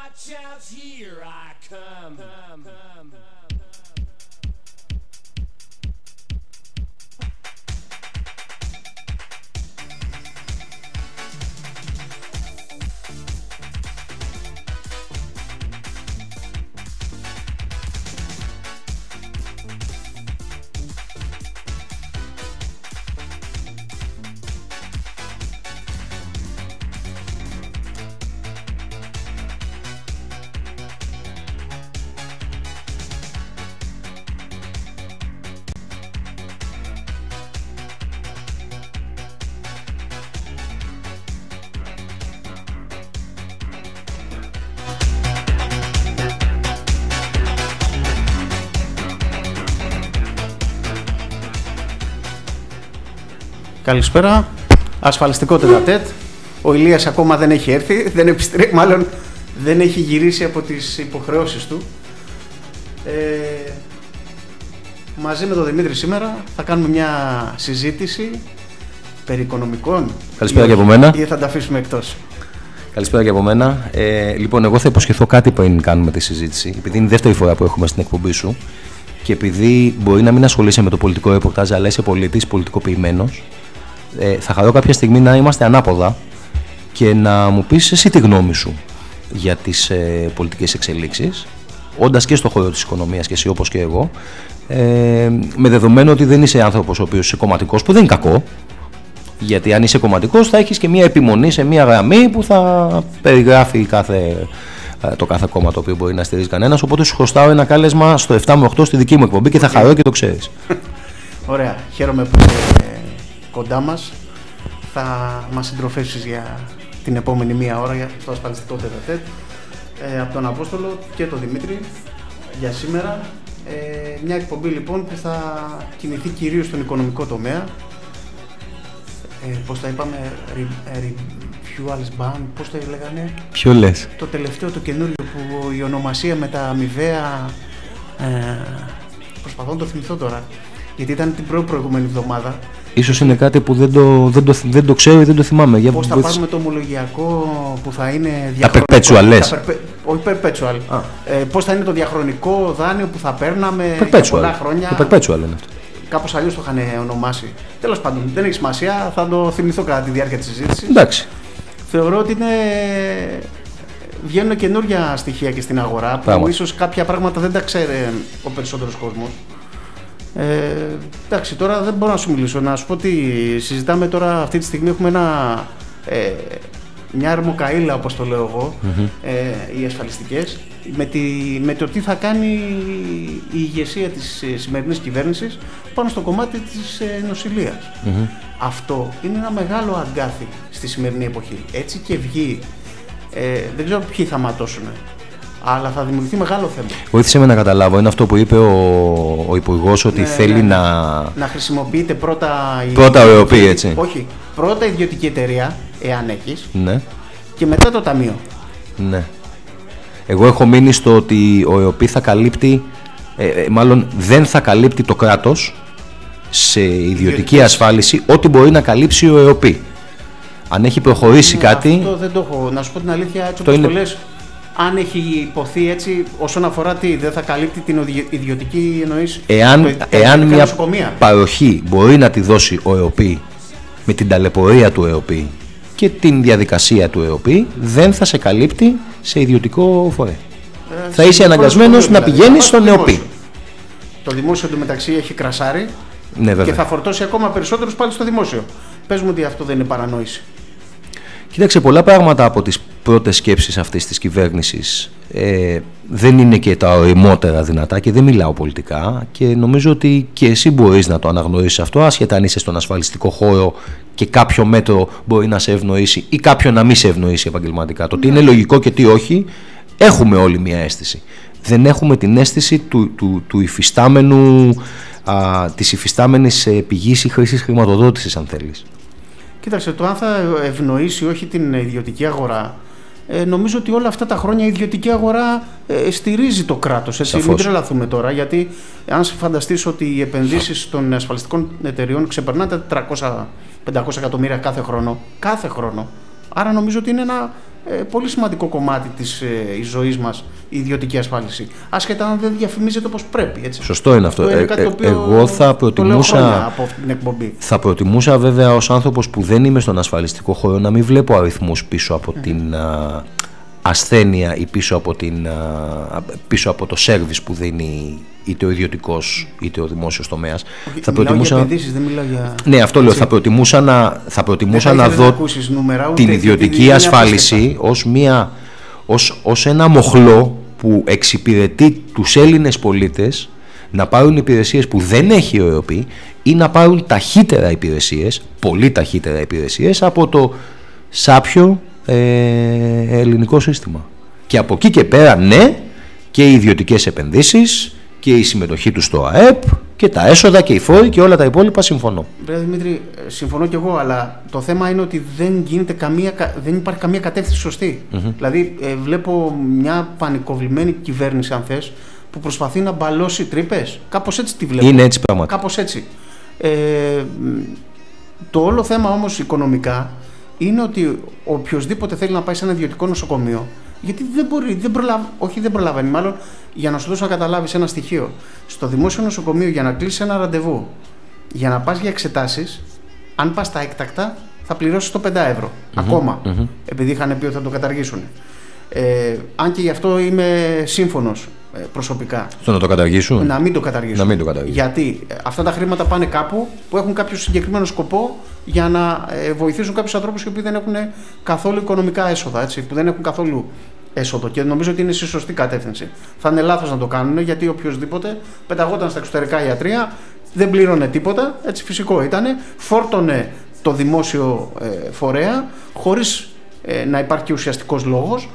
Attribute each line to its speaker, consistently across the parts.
Speaker 1: Watch out, here I come.
Speaker 2: Καλησπέρα. Ασφαλιστικό τετατέτ. Ο Ηλίας ακόμα δεν έχει έρθει, μάλλον δεν έχει γυρίσει από τις υποχρεώσεις του. Μαζί με τον Δημήτρη σήμερα θα κάνουμε μια συζήτηση περί οικονομικών.
Speaker 3: Καλησπέρα και από μένα.
Speaker 2: Ή θα τα αφήσουμε εκτός.
Speaker 3: Καλησπέρα και από μένα. Λοιπόν, εγώ θα υποσχεθώ κάτι πριν κάνουμε τη συζήτηση, επειδή είναι η δεύτερη φορά που έχουμε στην εκπομπή σου και επειδή μπορεί να μην ασχολείσαι με το πολιτικό ρεπορτάζ, αλλά είσαι πολίτης, πολιτικοποιημένος. Θα χαρώ κάποια στιγμή να είμαστε ανάποδα και να μου πεις εσύ τη γνώμη σου για τις πολιτικές εξελίξεις, όντας και στο χώρο της οικονομίας και εσύ όπως και εγώ, με δεδομένο ότι δεν είσαι άνθρωπος ο οποίος είσαι κομματικός, που δεν είναι κακό, γιατί αν είσαι κομματικός θα έχεις και μια επιμονή σε μια γραμμή που θα περιγράφει το κάθε κόμμα το οποίο μπορεί να στηρίζει κανένας, οπότε σου χρωστάω ένα κάλεσμα στο 7 με 8 στη δική μου εκπομπή και θα χαρώ και το ξέρεις.
Speaker 2: Ωραία, χαίρομαι που κοντά μας, θα μας συντροφεύσεις για την επόμενη μία ώρα στο ασφαλιστικό τετατέτ από τον Απόστολο και τον Δημήτρη για σήμερα. Μια εκπομπή λοιπόν που θα κινηθεί κυρίως στον οικονομικό τομέα. Πώς τα είπαμε, Fuels Ban, πώς το λέγανε?
Speaker 3: Ποιο λες?
Speaker 2: Το τελευταίο, το καινούριο που η ονομασία με τα αμοιβαία, προσπαθώ να το θυμηθώ τώρα, γιατί ήταν την προηγούμενη εβδομάδα.
Speaker 3: Ίσως είναι κάτι που δεν το ξέρω ή δεν το θυμάμαι.
Speaker 2: Πώς θα πάρουμε το ομολογιακό που θα είναι
Speaker 3: διαχρονικό. Τα perpetual λες.
Speaker 2: Όχι perpetual. Πώς θα είναι το διαχρονικό δάνειο που θα παίρναμε
Speaker 3: για
Speaker 2: πολλά χρόνια.
Speaker 3: Το perpetual είναι αυτό.
Speaker 2: Κάπως αλλιώς το είχαν ονομάσει. Τέλος πάντων, δεν έχει σημασία, θα το θυμηθώ κατά τη διάρκεια της συζήτησης.
Speaker 3: Εντάξει.
Speaker 2: Θεωρώ ότι βγαίνουν καινούργια στοιχεία και στην αγορά που ίσως κάποια πράγματα δεν τα ξέρει ο περισσότερος κόσμος. Εντάξει, τώρα δεν μπορώ να σου μιλήσω. Να σου πω ότι συζητάμε τώρα αυτή τη στιγμή. Έχουμε μια αρμοκαΐλα, όπως το λέω εγώ, οι ασφαλιστικές, με το τι θα κάνει η ηγεσία της σημερινής κυβέρνησης πάνω στο κομμάτι της νοσηλείας. Αυτό είναι ένα μεγάλο αγκάθι στη σημερινή εποχή. Έτσι και βγει, δεν ξέρω ποιοι θα ματώσουν, αλλά θα δημιουργηθεί μεγάλο θέμα.
Speaker 3: Βοήθησε με να καταλάβω. Είναι αυτό που είπε ο Υπουργός, ότι θέλει να
Speaker 2: χρησιμοποιείται πρώτα
Speaker 3: ο ΕΟΠΗ, έτσι.
Speaker 2: Όχι, πρώτα η ιδιωτική εταιρεία, εάν έχεις,
Speaker 3: ναι, και
Speaker 2: μετά το ταμείο.
Speaker 3: Ναι. Εγώ έχω μείνει στο ότι ο ΕΟΠΗ θα καλύπτει, μάλλον δεν θα καλύπτει το κράτος σε ιδιωτική ασφάλιση ό,τι μπορεί να καλύψει ο ΕΟΠΗ. Αν έχει προχωρήσει κάτι. Αυτό
Speaker 2: δεν το έχω. Να σου πω την αλήθεια, έτσι όπως το λες. Αν έχει υποθεί έτσι, όσον αφορά δεν θα καλύπτει την ιδιωτική, εννοείς,
Speaker 3: εάν μια νοσοκομεία. Παροχή μπορεί να τη δώσει ο ΕΟΠΗ με την ταλαιπωρία του ΕΟΠΗ και την διαδικασία του ΕΟΠΗ, δεν θα σε καλύπτει σε ιδιωτικό φορέα. Θα είσαι αναγκασμένος να πηγαίνεις στον ΕΟΠΗ.
Speaker 2: Το δημόσιο εντωμεταξύ έχει κρασάρει,
Speaker 3: ναι,
Speaker 2: και θα φορτώσει ακόμα περισσότερους πάλι στο δημόσιο. Πες μου ότι αυτό δεν είναι παρανόηση.
Speaker 3: Κοίταξε, πολλά πράγματα από τις πρώτες σκέψεις αυτής της κυβέρνησης δεν είναι και τα ωριμότερα δυνατά και δεν μιλάω πολιτικά, και νομίζω ότι και εσύ μπορείς να το αναγνωρίσεις αυτό, άσχετα αν είσαι στον ασφαλιστικό χώρο και κάποιο μέτρο μπορεί να σε ευνοήσει ή κάποιο να μην σε ευνοήσει επαγγελματικά. Το τι είναι λογικό και τι όχι, έχουμε όλοι μια αίσθηση. Δεν έχουμε την αίσθηση του υφιστάμενου, της υφιστάμενης πηγής ή χρήσης χρηματοδότησης, αν θέλεις.
Speaker 2: Κοίταξε, το αν θα ευνοήσει όχι την ιδιωτική αγορά, νομίζω ότι όλα αυτά τα χρόνια η ιδιωτική αγορά στηρίζει το κράτος. Έτσι, μην τρελαθούμε τώρα, γιατί αν φανταστείς ότι οι επενδύσεις των ασφαλιστικών εταιριών ξεπερνάνε τα 400-500 εκατομμύρια κάθε χρόνο, άρα νομίζω ότι είναι ένα πολύ σημαντικό κομμάτι της ζωής μας η ιδιωτική ασφάλιση. Άσχετα αν δεν διαφημίζεται όπως πρέπει. Έτσι.
Speaker 3: Σωστό είναι αυτό. Εγώ θα προτιμούσα βέβαια ως άνθρωπος που δεν είμαι στον ασφαλιστικό χώρο να μην βλέπω αριθμούς πίσω από την ασθένεια ή πίσω από το σέρβις που δίνει είτε ο ιδιωτικός είτε ο δημόσιος τομέας. Θα προτιμούσα...
Speaker 2: για επενδύσεις, δεν μιλάω για...
Speaker 3: Ναι, αυτό λέω. Θα προτιμούσα να δω την ιδιωτική ασφάλιση ως ένα μοχλό που εξυπηρετεί τους Έλληνες πολίτες να πάρουν υπηρεσίες που δεν έχει ο ΕΟΠΗ ή να πάρουν ταχύτερα υπηρεσίες, πολύ ταχύτερα υπηρεσίες από το σάπιο ελληνικό σύστημα. Και από εκεί και πέρα, ναι, και οι ιδιωτικές επενδύσεις και η συμμετοχή του στο ΑΕΠ και τα έσοδα και οι φόροι και όλα τα υπόλοιπα, συμφωνώ.
Speaker 2: Δημήτρη, συμφωνώ κι εγώ, αλλά το θέμα είναι ότι δεν υπάρχει καμία κατεύθυνση σωστή. Δηλαδή, βλέπω μια πανικοβλημένη κυβέρνηση, αν θες, που προσπαθεί να μπαλώσει τρύπες. Κάπως έτσι τη βλέπω.
Speaker 3: Είναι έτσι πραγματικά.
Speaker 2: Κάπως έτσι. Το όλο θέμα όμως οικονομικά είναι ότι οποιοσδήποτε θέλει να πάει σε ένα ιδιωτικό νοσοκομείο, γιατί δεν προλαβαίνει, μάλλον για να σου δώσω να καταλάβεις ένα στοιχείο. Στο δημόσιο νοσοκομείο, για να κλείσεις ένα ραντεβού, για να πας για εξετάσεις, αν πας στα έκτακτα, θα πληρώσεις το 5 ευρώ. Ακόμα. Επειδή είχαν πει ότι θα το καταργήσουν. Αν και γι' αυτό είμαι σύμφωνος προσωπικά.
Speaker 3: Στο να το καταργήσουν.
Speaker 2: Να μην το καταργήσουν. Γιατί αυτά τα χρήματα πάνε κάπου που έχουν κάποιο συγκεκριμένο σκοπό για να βοηθήσουν κάποιους ανθρώπους οι οποίοι δεν έχουν καθόλου οικονομικά έσοδα, έτσι, που δεν έχουν καθόλου έσοδο. Και νομίζω ότι είναι στη σωστή κατεύθυνση. Θα είναι λάθος να το κάνουν, γιατί οποιοδήποτε πεταγόταν στα εξωτερικά ιατρεία, δεν πλήρωνε τίποτα, έτσι, φυσικό ήταν, φόρτωνε το δημόσιο φορέα χωρίς να υπάρχει ουσιαστικός λόγος.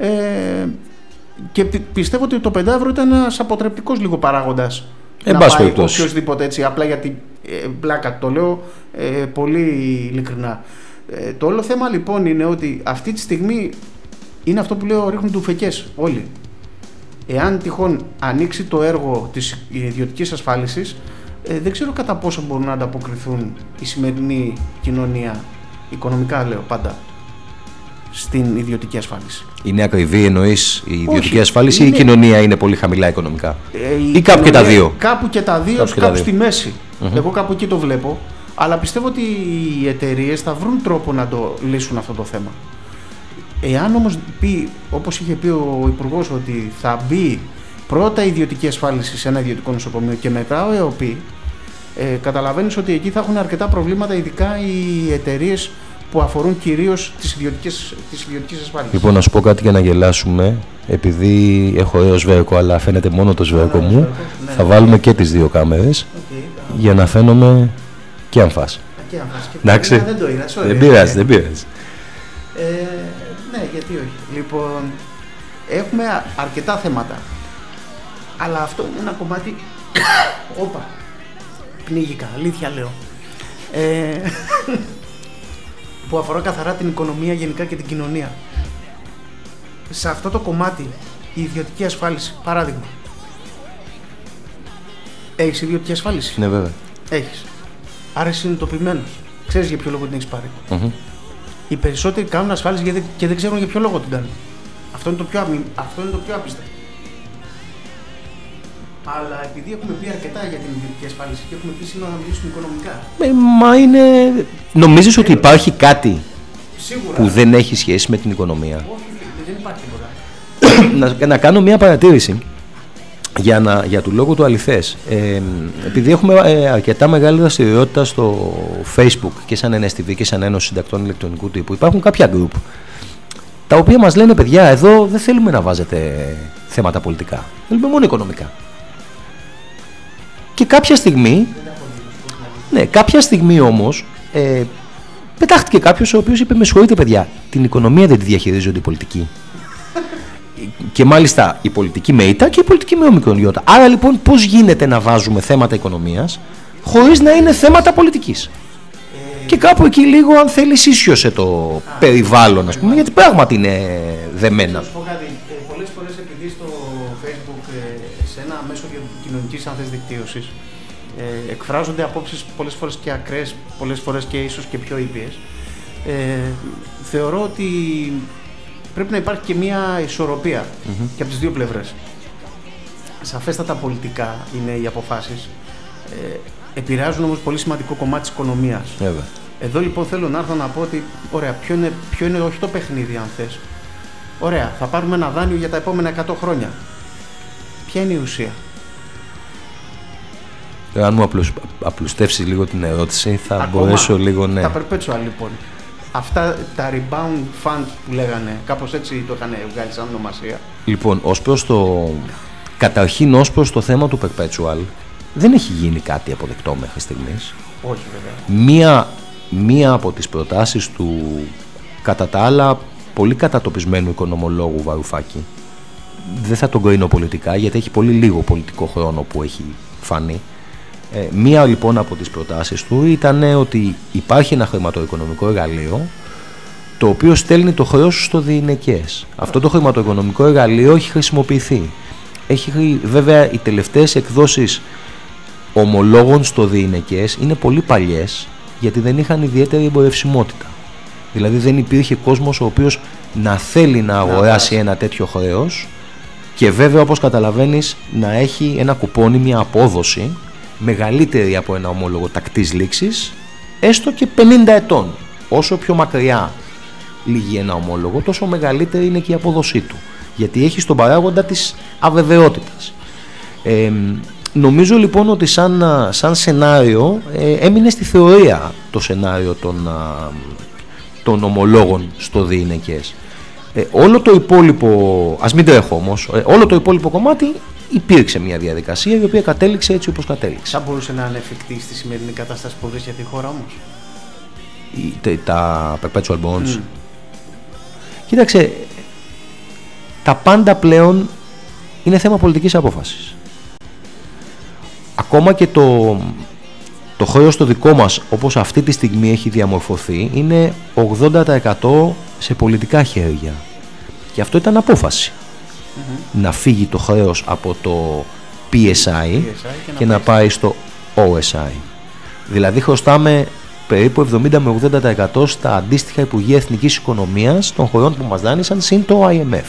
Speaker 2: Και πιστεύω ότι το 5 ευρώ ήταν ένας αποτρεπτικός λίγο παράγοντας. Να πάει οποιοσδήποτε, έτσι, απλά γιατί πλάκα το λέω πολύ ειλικρινά. Το όλο θέμα λοιπόν είναι ότι αυτή τη στιγμή είναι αυτό που λέω, ρίχνουν τουφεκές όλοι. Εάν τυχόν ανοίξει το έργο της ιδιωτικής ασφάλισης, δεν ξέρω κατά πόσο μπορούν να ανταποκριθούν η σημερινή κοινωνία, οικονομικά λέω πάντα, στην ιδιωτική ασφάλιση.
Speaker 3: Είναι ακριβή, εννοείς, η ιδιωτική ασφάλιση, ή η κοινωνία είναι πολύ χαμηλά οικονομικά? Ή κάπου και τα δύο?
Speaker 2: Κάπου και τα δύο, κάπου στη μέση. Εγώ κάπου εκεί το βλέπω. Αλλά πιστεύω ότι οι εταιρείες θα βρουν τρόπο να το λύσουν αυτό το θέμα. Εάν όμως πει, όπως είχε πει ο Υπουργός, ότι θα μπει πρώτα η ιδιωτική ασφάλιση σε ένα ιδιωτικό νοσοκομείο και μετά ο ΕΟΠΗ, καταλαβαίνεις ότι εκεί θα έχουν αρκετά προβλήματα, ειδικά οι εταιρείες που αφορούν κυρίως τις ιδιωτικές ασφάλειες. Λοιπόν,
Speaker 3: να σου πω κάτι για να γελάσουμε. Επειδή έχω ωραίο σβέρκο, αλλά φαίνεται μόνο το σβέρκο μου, θα βάλουμε και τις δύο κάμερες για να φαίνομαι και αν φας. Εντάξει, δεν πειράζει.
Speaker 2: Ναι, γιατί όχι. Λοιπόν, έχουμε αρκετά θέματα. Αλλά αυτό είναι ένα κομμάτι... Όπα, πνίγηκα, αλήθεια λέω. Που αφορά καθαρά την οικονομία γενικά και την κοινωνία. Σε αυτό το κομμάτι, η ιδιωτική ασφάλιση, παράδειγμα. Έχεις ιδιωτική ασφάλιση?
Speaker 3: Ναι, βέβαια.
Speaker 2: Έχεις. Άρα είσαι συνειδητοποιημένος. Ξέρεις για ποιο λόγο την έχεις πάρει. Οι περισσότεροι κάνουν ασφάλιση και δεν ξέρουν για ποιο λόγο την κάνουν. Αυτό είναι το πιο απίστευτο. Αλλά επειδή έχουμε πει αρκετά για την ιδιωτική ασφάλιση και έχουμε πει σήμερα να μιλήσουμε οικονομικά.
Speaker 3: Μα είναι. Νομίζεις ότι υπάρχει κάτι
Speaker 2: σίγουρα
Speaker 3: που δεν έχει σχέση με την οικονομία?
Speaker 2: Όχι, δεν υπάρχει τίποτα.
Speaker 3: να κάνω μια παρατήρηση για του λόγου του αληθές. Επειδή έχουμε αρκετά μεγάλη δραστηριότητα στο Facebook και σαν NSTV και σαν Ένωση Συντακτών Ηλεκτρονικού Τύπου, υπάρχουν κάποια group τα οποία μας λένε, παιδιά, εδώ δεν θέλουμε να βάζετε θέματα πολιτικά, θέλουμε μόνο οικονομικά. Και κάποια στιγμή όμως πετάχτηκε κάποιος ο οποίος είπε, με συγχωρείτε παιδιά, την οικονομία δεν τη διαχειρίζονται οι πολιτικοί. Και μάλιστα η πολιτική με ήττα και η πολιτική με όμικρον ιότα. Άρα λοιπόν πώς γίνεται να βάζουμε θέματα οικονομίας χωρίς να είναι θέματα πολιτικής? Και κάπου εκεί λίγο, αν θέλεις, ίσιοσε το περιβάλλον, ας πούμε, γιατί πράγματι είναι δεμένα.
Speaker 2: Θα σου πω κάτι. Πολλές φορές, επειδή στο Facebook, σε ένα μέσο κοινωνικής δικτύωσης, εκφράζονται απόψεις πολλές φορές και ακραίες, πολλές φορές και ίσως και πιο ήπιες, θεωρώ ότι πρέπει να υπάρχει και μια ισορροπία και από τις δύο πλευρές. Σαφέστατα πολιτικά είναι οι αποφάσεις. Επηρεάζουν όμως πολύ σημαντικό κομμάτι της οικονομίας. Εδώ λοιπόν θέλω να έρθω να πω ότι, ωραία, ποιο είναι όχι το παιχνίδι, αν θες. Ωραία, θα πάρουμε ένα δάνειο για τα επόμενα 100 χρόνια. Ποια είναι η ουσία?
Speaker 3: Αν μου απλουστεύσει λίγο την ερώτηση, θα μπορέσω λίγο, ναι.
Speaker 2: Τα perpetual λοιπόν. Αυτά τα rebound fund που λέγανε, κάπως έτσι το είχαν βγάλει σαν ονομασία.
Speaker 3: Λοιπόν, καταρχήν ως προς το θέμα του perpetual, δεν έχει γίνει κάτι αποδεκτό μέχρι στιγμής.
Speaker 2: Όχι βέβαια.
Speaker 3: Μία από τις προτάσεις του, κατά τα άλλα, πολύ κατατοπισμένου οικονομολόγου Βαρουφάκη, δεν θα τον κρίνω πολιτικά γιατί έχει πολύ λίγο πολιτικό χρόνο που έχει φανεί. Μία λοιπόν από τις προτάσεις του ήταν ότι υπάρχει ένα χρηματοοικονομικό εργαλείο το οποίο στέλνει το χρέος στο διηνεκές. Αυτό το χρηματοοικονομικό εργαλείο έχει χρησιμοποιηθεί. Βέβαια οι τελευταίες εκδόσεις ομολόγων στο διηνεκές είναι πολύ παλιές γιατί δεν είχαν ιδιαίτερη εμπορευσιμότητα. Δηλαδή δεν υπήρχε κόσμος ο οποίος να θέλει να αγοράσει ένα τέτοιο χρέος και βέβαια όπως καταλαβαίνεις να έχει ένα κουπόνι, μια απόδοση μεγαλύτερη από ένα ομόλογο τακτής λήξης, έστω και 50 ετών. Όσο πιο μακριά λύγει ένα ομόλογο, τόσο μεγαλύτερη είναι και η απόδοσή του. Γιατί έχει στον παράγοντα της αβεβαιότητας. Νομίζω λοιπόν ότι σαν σενάριο έμεινε στη θεωρία το σενάριο των ομολόγων στο διηνεκές. Όλο το υπόλοιπο, ας μην τρέχω όμως, όλο το υπόλοιπο κομμάτι υπήρξε μια διαδικασία η οποία κατέληξε έτσι όπως κατέληξε.
Speaker 2: Θα μπορούσε να είναι εφικτή στη σημερινή κατάσταση που βρίσκεται η χώρα όμως?
Speaker 3: Τα perpetual bonds. Κοίταξε, τα πάντα πλέον είναι θέμα πολιτικής απόφασης. Ακόμα και το χρέος το δικό μας, όπως αυτή τη στιγμή έχει διαμορφωθεί, είναι 80% σε πολιτικά χέρια. Και αυτό ήταν απόφαση. Να φύγει το χρέος από το PSI και να πάει στο OSI. Δηλαδή χρωστάμε περίπου 70 με 80% στα αντίστοιχα Υπουργεία Εθνικής Οικονομίας των χωρών που μας δάνεισαν συν το IMF.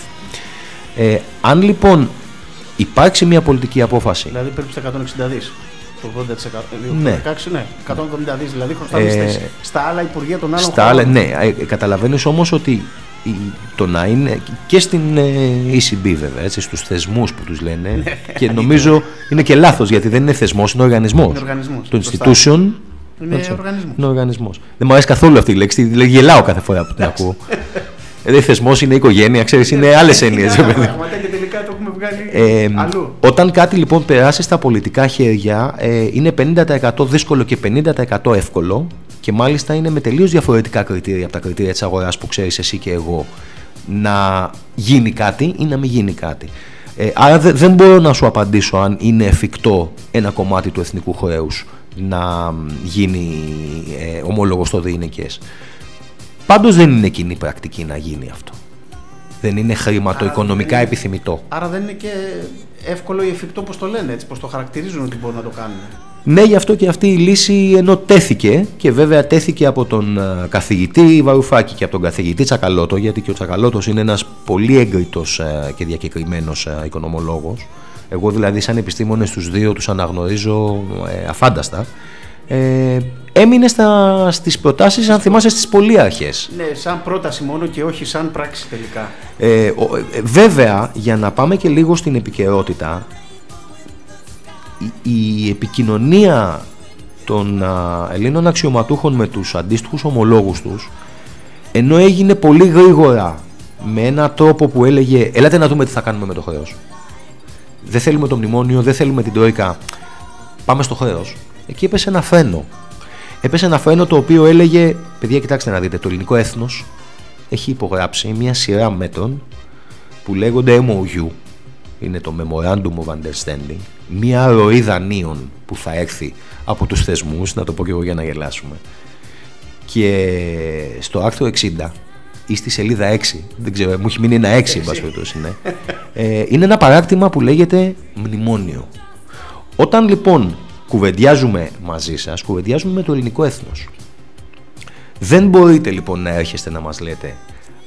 Speaker 3: Αν λοιπόν υπάρξει μια πολιτική απόφαση...
Speaker 2: Δηλαδή περίπου στα 160 δις. Το 80%. Ναι. 16, ναι. 170 δις δηλαδή χρωστάμε στα άλλα Υπουργεία των άλλων χωρών.
Speaker 3: Ναι, καταλαβαίνεις όμως ότι το να είναι και στην ECB βέβαια, έτσι, στους θεσμούς που τους λένε και νομίζω είναι και λάθος γιατί δεν είναι θεσμός, είναι οργανισμός. Το institution είναι οργανισμός. Δεν μου αρέσει καθόλου αυτή η λέξη, γελάω κάθε φορά που την ακούω. Θεσμός είναι οικογένεια, ξέρεις, είναι άλλες έννοιες.
Speaker 2: Και τελικά το έχουμε βγάλει αλλού.
Speaker 3: Όταν κάτι λοιπόν περάσει στα πολιτικά χέρια, είναι 50% δύσκολο και 50% εύκολο και μάλιστα είναι με τελείως διαφορετικά κριτήρια από τα κριτήρια της αγοράς που ξέρεις εσύ και εγώ, να γίνει κάτι ή να μην γίνει κάτι. Άρα δεν μπορώ να σου απαντήσω αν είναι εφικτό ένα κομμάτι του εθνικού χρέους να γίνει ομόλογο στο διηνεκές. Πάντως δεν είναι κοινή πρακτική να γίνει αυτό. Δεν είναι χρηματοοικονομικά επιθυμητό.
Speaker 2: Άρα δεν είναι και εύκολο ή εφικτό πώς το λένε, έτσι, πώς το χαρακτηρίζουν ότι μπορούν να το κάνουν.
Speaker 3: Ναι, γι' αυτό και αυτή η λύση ενώ τέθηκε και βέβαια τέθηκε από τον καθηγητή Βαρουφάκη και από τον καθηγητή Τσακαλώτο, γιατί και ο Τσακαλώτος είναι ένας πολύ έγκριτος και διακεκριμένος οικονομολόγος. Εγώ δηλαδή σαν επιστήμονες τους δύο τους αναγνωρίζω αφάνταστα. Έμεινε στις προτάσεις, αν θυμάσαι, στις πολύ αρχές.
Speaker 2: Ναι, σαν πρόταση μόνο και όχι σαν πράξη τελικά.
Speaker 3: Βέβαια, για να πάμε και λίγο στην επικαιρότητα, η επικοινωνία των Ελλήνων αξιωματούχων με τους αντίστοιχους ομολόγους τους, ενώ έγινε πολύ γρήγορα με έναν τρόπο που έλεγε «Ελάτε να δούμε τι θα κάνουμε με το χρέος. Δεν θέλουμε το μνημόνιο, δεν θέλουμε την Τρόικα, πάμε στο χρέος». Εκεί έπεσε ένα φρένο. Έπεσε ένα φρένο το οποίο έλεγε «Παιδιά, κοιτάξτε να δείτε, το ελληνικό έθνος έχει υπογράψει μια σειρά μέτρων που λέγονται MOU, είναι το Memorandum of Understanding, μια ροή δανείων που θα έρθει από τους θεσμούς, να το πω και εγώ για να γελάσουμε. Και στο άρθρο 60 ή στη σελίδα 6, δεν ξέρω, μου έχει μείνει ένα 6 εν πάση περιπτώσει, είναι ένα παράρτημα που λέγεται μνημόνιο. Όταν λοιπόν κουβεντιάζουμε μαζί σας, κουβεντιάζουμε με το ελληνικό έθνος. Δεν μπορείτε λοιπόν να έρχεστε να μας λέτε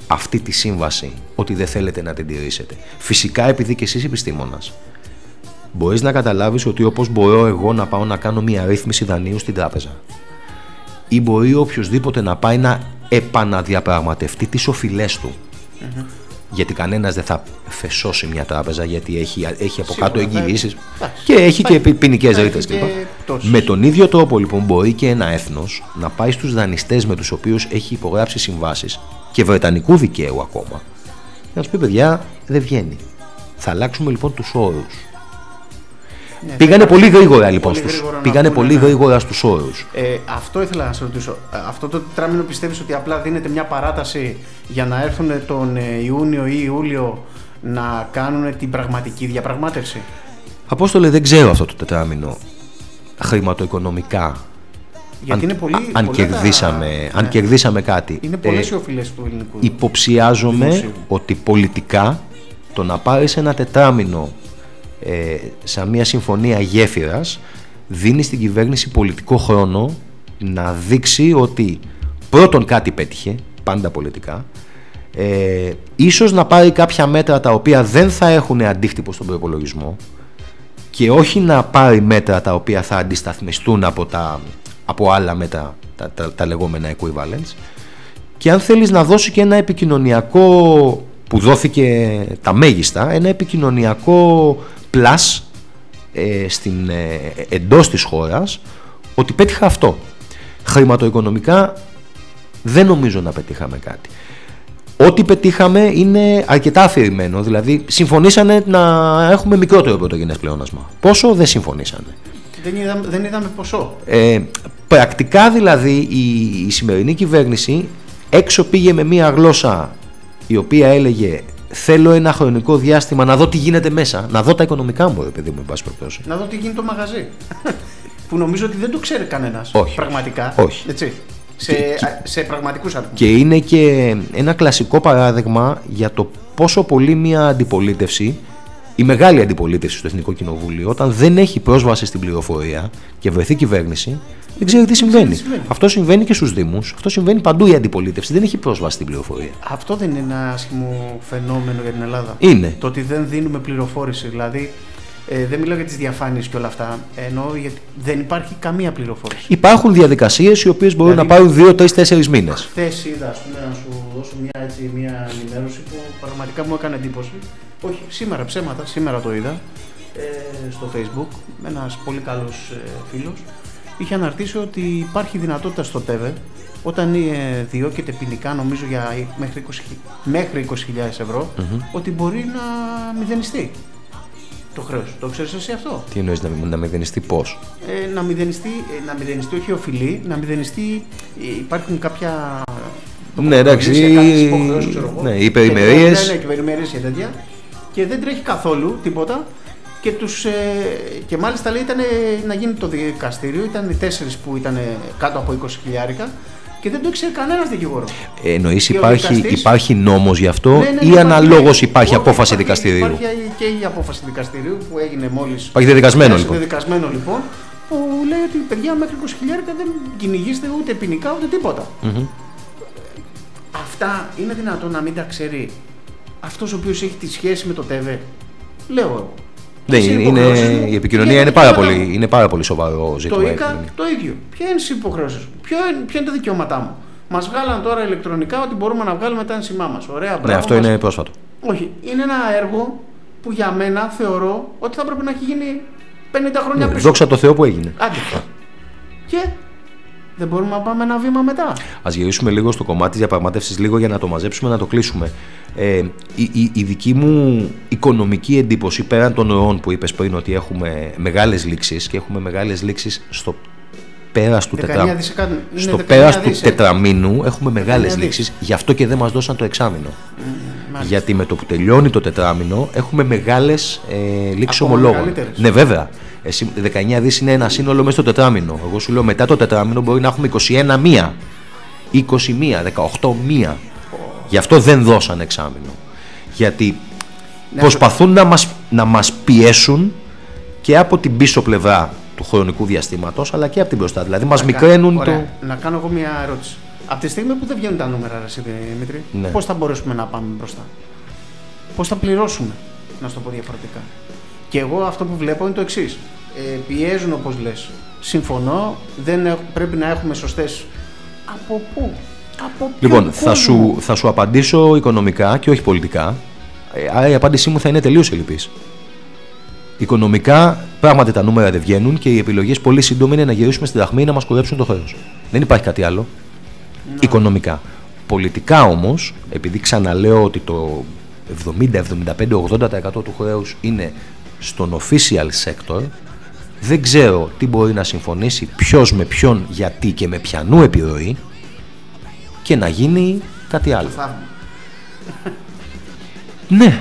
Speaker 3: αυτή τη σύμβαση ότι δεν θέλετε να την τηρήσετε. Φυσικά, επειδή και εσείς επιστήμονας, μπορείς να καταλάβεις ότι όπως μπορώ εγώ να πάω να κάνω μια ρύθμιση δανείου στην τράπεζα, ή μπορεί οποιοδήποτε να πάει να επαναδιαπραγματευτεί τις οφειλές του. Γιατί κανένας δεν θα φεσώσει μια τράπεζα, γιατί έχει από κάτω εγγυήσεις και έχει και ποινικές ρήτρες κλπ. Με τον ίδιο τρόπο λοιπόν μπορεί και ένα έθνος να πάει στους δανειστές με τους οποίους έχει υπογράψει συμβάσεις και βρετανικού δικαίου ακόμα, να τους πει, παιδιά, δεν βγαίνει. Θα αλλάξουμε λοιπόν τους όρους.
Speaker 2: Ναι,
Speaker 3: πήγανε πολύ γρήγορα λοιπόν,
Speaker 2: πολύ
Speaker 3: γρήγορα στους όρους.
Speaker 2: Αυτό ήθελα να σε ρωτήσω. Αυτό το τετράμινο πιστεύεις ότι απλά δίνεται μια παράταση για να έρθουν τον Ιούνιο ή Ιούλιο να κάνουν την πραγματική διαπραγμάτευση?
Speaker 3: Απόστολε, δεν ξέρω αυτό το τετράμινο χρηματοοικονομικά.
Speaker 2: Γιατί είναι πολύ,
Speaker 3: αν κερδίσαμε κάτι.
Speaker 2: Είναι πολλές οι οφειλές του ελληνικού.
Speaker 3: Υποψιάζομαι ότι πολιτικά το να πάρεις ένα τετράμινο σαν μια συμφωνία γέφυρας δίνει στην κυβέρνηση πολιτικό χρόνο να δείξει ότι πρώτον κάτι πέτυχε, πάντα πολιτικά, ίσως να πάρει κάποια μέτρα τα οποία δεν θα έχουν αντίκτυπο στον προϋπολογισμό και όχι να πάρει μέτρα τα οποία θα αντισταθμιστούν από άλλα μέτρα, τα λεγόμενα equivalents, και αν θέλεις να δώσει και ένα επικοινωνιακό, που δόθηκε τα μέγιστα, ένα επικοινωνιακό plus εντός της χώρας, ότι πέτυχα αυτό. Χρηματοοικονομικά δεν νομίζω να πετύχαμε κάτι. Ό,τι πετύχαμε είναι αρκετά αφηρημένο, δηλαδή συμφωνήσανε να έχουμε μικρότερο πρωτογενές πλεόνασμα. Πόσο δεν συμφωνήσανε.
Speaker 2: Δεν είδαμε ποσό.
Speaker 3: Πρακτικά δηλαδή η σημερινή κυβέρνηση έξω πήγε με μία γλώσσα η οποία έλεγε, θέλω ένα χρονικό διάστημα να δω τι γίνεται μέσα, να δω τα οικονομικά μου, παιδί μου, εν πάση περιπτώσει.
Speaker 2: Να δω τι γίνεται το μαγαζί. Που νομίζω ότι δεν το ξέρει κανένας.
Speaker 3: Όχι.
Speaker 2: Πραγματικά.
Speaker 3: Όχι.
Speaker 2: Έτσι. Σε πραγματικούς αριθμούς.
Speaker 3: Και είναι και ένα κλασικό παράδειγμα για το πόσο πολύ μια αντιπολίτευση, η μεγάλη αντιπολίτευση στο Εθνικό Κοινοβούλιο, όταν δεν έχει πρόσβαση στην πληροφορία και βρεθεί κυβέρνηση, δεν ξέρει τι συμβαίνει. Αυτό συμβαίνει και στους Δήμους, αυτό συμβαίνει παντού. Η αντιπολίτευση δεν έχει πρόσβαση στην πληροφορία.
Speaker 2: Αυτό δεν είναι ένα άσχημο φαινόμενο για την Ελλάδα?
Speaker 3: Είναι.
Speaker 2: Το ότι δεν δίνουμε πληροφόρηση. Δηλαδή, δεν μιλάω για τις διαφάνειες και όλα αυτά. Εννοώ γιατί δεν υπάρχει καμία πληροφόρηση.
Speaker 3: Υπάρχουν διαδικασίες οι οποίες μπορούν να πάρουν 2, 3, 4 μήνες.
Speaker 2: Χθες είδα, να σου δώσω μια ενημέρωση που πραγματικά μου έκανε εντύπωση. Όχι, σήμερα ψέματα, σήμερα το είδα στο Facebook. Ένας πολύ καλός φίλος είχε αναρτήσει ότι υπάρχει δυνατότητα στο ΤΕΒΕ, όταν διώκεται ποινικά, νομίζω για μέχρι 20.000 ευρώ, ότι μπορεί να μηδενιστεί το χρέος. Το ξέρεις εσύ αυτό?
Speaker 3: Τι εννοείς να μηδενιστεί, πώς?
Speaker 2: Να μηδενιστεί όχι οφειλή, να μηδενιστεί. Υπάρχουν κάποια.
Speaker 3: Ναι, εντάξει. Ναι, υπερημερίες.
Speaker 2: Ναι, υπερημερίες και τέτοια. Και δεν τρέχει καθόλου τίποτα. Και μάλιστα λέει ήταν να γίνει το δικαστήριο. Ήταν οι 4 που ήταν κάτω από 20.000 και δεν το ήξερε κανένας δικηγόρος.
Speaker 3: Εννοείς υπάρχει νόμος γι' αυτό, ναι, ή αναλόγως υπάρχει απόφαση δικαστηρίου?
Speaker 2: Υπάρχει και η απόφαση δικαστηρίου που έγινε μόλις.
Speaker 3: Υπάρχει δεδικασμένο
Speaker 2: λοιπόν. Που λέει ότι παιδιά μέχρι 20.000 δεν κυνηγήστε ούτε ποινικά ούτε τίποτα. Αυτά είναι δυνατόν να μην τα ξέρει αυτός ο οποίος έχει τη σχέση με το ΤΕΒΕ? Λέω εγώ.
Speaker 3: Η επικοινωνία είναι πάρα πολύ σοβαρό ζήτημα.
Speaker 2: Το ΙΚΑ το ίδιο. Ποια είναι οι υποχρεώσεις μου, ποια είναι τα δικαιώματά μου? Μας βγάλαν τώρα ηλεκτρονικά ότι μπορούμε να βγάλουμε τα ένσημά μας. Ωραία, μπράβο.
Speaker 3: Ναι, αυτό είναι πρόσφατο.
Speaker 2: Όχι, είναι ένα έργο που για μένα θεωρώ ότι θα πρέπει να έχει γίνει 50 χρόνια πίσω.
Speaker 3: Δόξα τω Θεώ που έγινε.
Speaker 2: Άντε. Και δεν μπορούμε να πάμε ένα βήμα μετά.
Speaker 3: Ας γυρίσουμε λίγο στο κομμάτι της διαπραγμάτευσης, λίγο για να το μαζέψουμε, να το κλείσουμε. Η δική μου οικονομική εντύπωση, πέραν των ροών που είπες πριν, ότι έχουμε μεγάλες λήξεις και έχουμε μεγάλες λήξεις στο πέρας του τετραμήνου, έχουμε μεγάλες λήξεις, γι' αυτό και δεν μας δώσαν το εξάμηνο. Γιατί με το που τελειώνει το τετράμινο έχουμε μεγάλες λήξεις ομολόγων. Ναι, βέβαια. 19 δις είναι ένα σύνολο μέσα στο τετράμινο. Εγώ σου λέω μετά το τετράμινο μπορεί να έχουμε 21 μία, 20 μία, 18 μία. Γι' αυτό δεν δώσαν εξάμηνο. Γιατί προσπαθούν να μας πιέσουν και από την πίσω πλευρά του χρονικού διαστήματος, αλλά και από την μπροστά. Δηλαδή μας μικραίνουν.
Speaker 2: Ωραία. Να κάνω εγώ μια ερώτηση. Από τη στιγμή που δεν βγαίνουν τα νούμερα, ρε Δημήτρη,
Speaker 3: Ναι.
Speaker 2: πώς θα μπορέσουμε να πάμε μπροστά? Πώς θα πληρώσουμε, να σου το πω διαφορετικά? Και εγώ αυτό που βλέπω είναι το εξής. Πιέζουν, όπως λες. Συμφωνώ, πρέπει να έχουμε σωστές. Από πού? Από
Speaker 3: Λοιπόν, θα σου απαντήσω οικονομικά και όχι πολιτικά. Άρα η απάντησή μου θα είναι τελείως ελλειπής. Οικονομικά, πράγματι τα νούμερα δεν βγαίνουν και οι επιλογές πολύ σύντομη είναι να γυρίσουμε στην δραχμή ή να μας κορέψουν το χρέος. Δεν υπάρχει κάτι άλλο. Ναι. Οικονομικά. Πολιτικά όμως, επειδή ξαναλέω ότι το 70, 75, 80% του χρέους είναι στον official sector, δεν ξέρω τι μπορεί να συμφωνήσει ποιος με ποιον, γιατί και με ποιανού επιρροή και να γίνει κάτι άλλο. Ναι.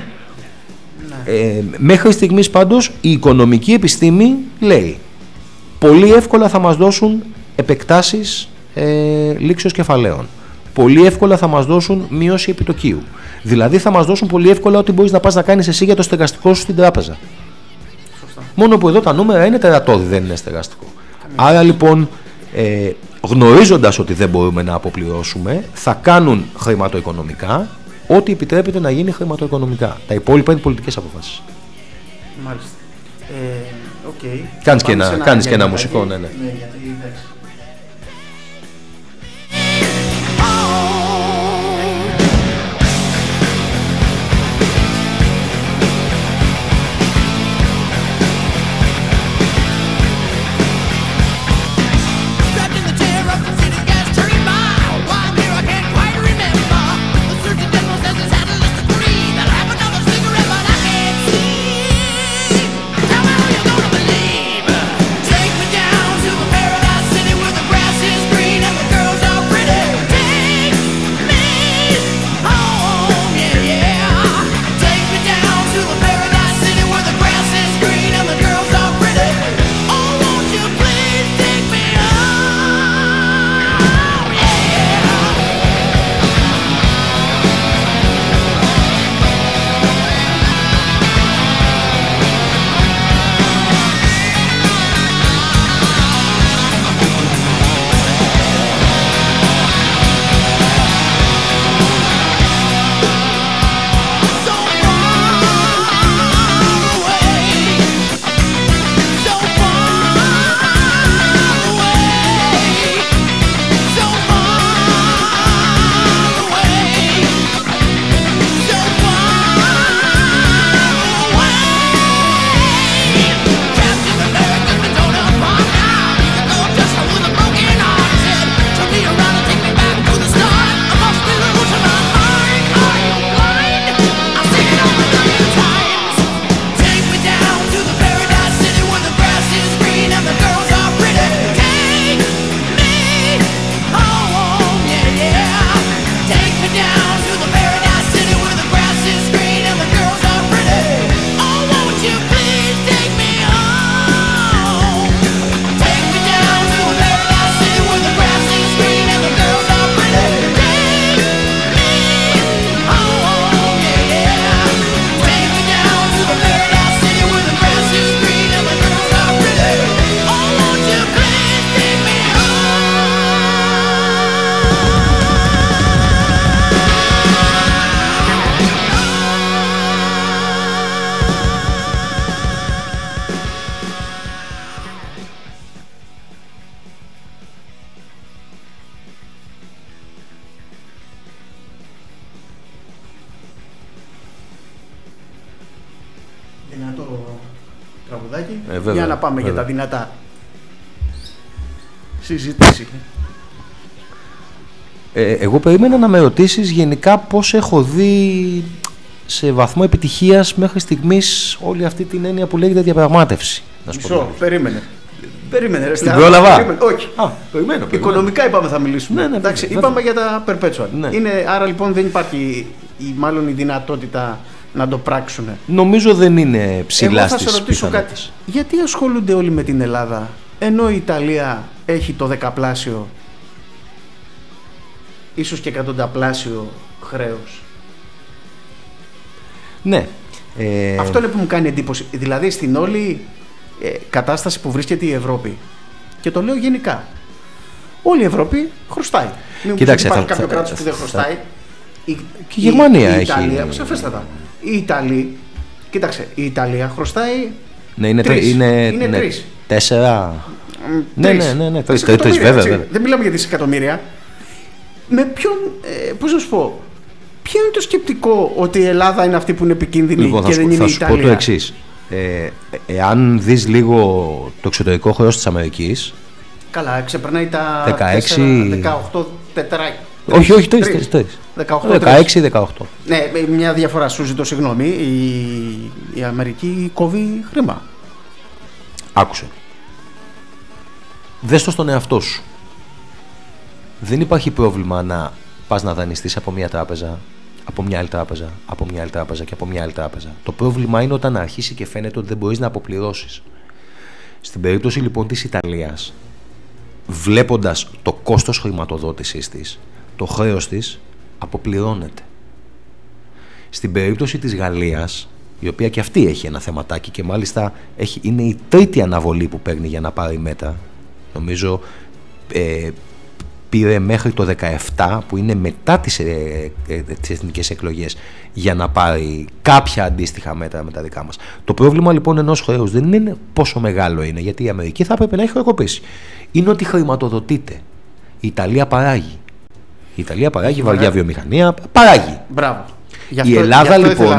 Speaker 3: Μέχρι στιγμής πάντως η οικονομική επιστήμη λέει πολύ εύκολα θα μας δώσουν επεκτάσεις λήξεως κεφαλαίων. Πολύ εύκολα θα μας δώσουν μείωση επιτοκίου. Δηλαδή θα μας δώσουν πολύ εύκολα ό,τι μπορείς να πας να κάνεις εσύ για το στεγαστικό σου στην τράπεζα. Σωστά. Μόνο που εδώ τα νούμερα είναι τερατώδη, δεν είναι στεγαστικό. Άρα λοιπόν, γνωρίζοντας ότι δεν μπορούμε να αποπληρώσουμε, θα κάνουν χρηματοοικονομικά ό,τι επιτρέπεται να γίνει χρηματοοικονομικά. Τα υπόλοιπα είναι πολιτικές αποφάσεις.
Speaker 2: Μάλιστα. Okay.
Speaker 3: Κάνεις και ένα μουσικό, ναι.
Speaker 2: Ναι, γιατί εντάξει. Δυνατό τραγουδάκι. Για να πάμε για τα δυνατά. Συζήτηση.
Speaker 3: Εγώ περίμενα να με ρωτήσεις γενικά πώς έχω δει σε βαθμό επιτυχίας μέχρι στιγμής όλη αυτή την έννοια που λέγεται διαπραγμάτευση.
Speaker 2: Μισό, περίμενε.
Speaker 3: Στην πρόλαβα.
Speaker 2: Όχι.
Speaker 3: Περιμένω.
Speaker 2: Οικονομικά είπαμε θα μιλήσουμε.
Speaker 3: Ναι,
Speaker 2: εντάξει, είπαμε για τα perpetual. Ναι. Άρα λοιπόν δεν υπάρχει μάλλον η δυνατότητα να το πράξουν.
Speaker 3: Νομίζω δεν είναι ψηλά στις
Speaker 2: πιθανότητες. Θα σε ρωτήσω κάτι. Γιατί ασχολούνται όλοι με την Ελλάδα ενώ η Ιταλία έχει το δεκαπλάσιο, ίσως και εκατονταπλάσιο χρέος?
Speaker 3: Ναι.
Speaker 2: Αυτό είναι που μου κάνει εντύπωση. Δηλαδή στην όλη κατάσταση που βρίσκεται η Ευρώπη, και το λέω γενικά, Όλη η Ευρώπη χρωστάει.
Speaker 3: Κοίταξε,
Speaker 2: υπάρχει κάποιο κράτος που δεν χρωστάει.
Speaker 3: Και η Γερμανία έχει.
Speaker 2: Ιταλία, σαφέστατα. Η Ιταλία, κοίταξε, η Ιταλία χρωστάει.
Speaker 3: Ναι, είναι
Speaker 2: 3.
Speaker 3: 4. Ναι, 3 βέβαια.
Speaker 2: Δεν μιλάμε για δισεκατομμύρια. Με ποιον, πώς να σου πω, ποιο είναι το σκεπτικό ότι η Ελλάδα είναι αυτή που είναι επικίνδυνη
Speaker 3: λοιπόν,
Speaker 2: και δεν είναι η Ιταλία?
Speaker 3: Θα σου πω το εξής. Εάν δεις λίγο το εξωτερικό χρέος της Αμερικής.
Speaker 2: Καλά, ξεπερνάει τα 18 τετράκια.
Speaker 3: Όχι, 3. 16-18.
Speaker 2: Ναι, μια διαφορά, σου ζητώ συγγνώμη. Η Αμερική κόβει χρήμα.
Speaker 3: Άκουσε. Δες το στον εαυτό σου. Δεν υπάρχει πρόβλημα να πας να δανειστείς από μια τράπεζα, από μια άλλη τράπεζα, από μια άλλη τράπεζα και από μια άλλη τράπεζα. Το πρόβλημα είναι όταν αρχίσει και φαίνεται ότι δεν μπορείς να αποπληρώσεις. Στην περίπτωση λοιπόν της Ιταλίας, βλέποντας το κόστος χρηματοδότησής της, το χρέος της αποπληρώνεται. Στην περίπτωση της Γαλλίας, η οποία και αυτή έχει ένα θεματάκι και μάλιστα είναι η τρίτη αναβολή που παίρνει για να πάρει μέτρα, νομίζω πήρε μέχρι το 17 που είναι μετά τις εθνικές εκλογές για να πάρει κάποια αντίστοιχα μέτρα με τα δικά μας. Το πρόβλημα λοιπόν ενός χρέους δεν είναι πόσο μεγάλο είναι, γιατί η Αμερική θα έπρεπε να έχει χρεοκοπήσει. Είναι ότι χρηματοδοτείται. Η Ιταλία παράγει. Η Ιταλία παράγει βαριά βιομηχανία, παράγει.
Speaker 2: Μπράβο.
Speaker 3: Η Ελλάδα λοιπόν,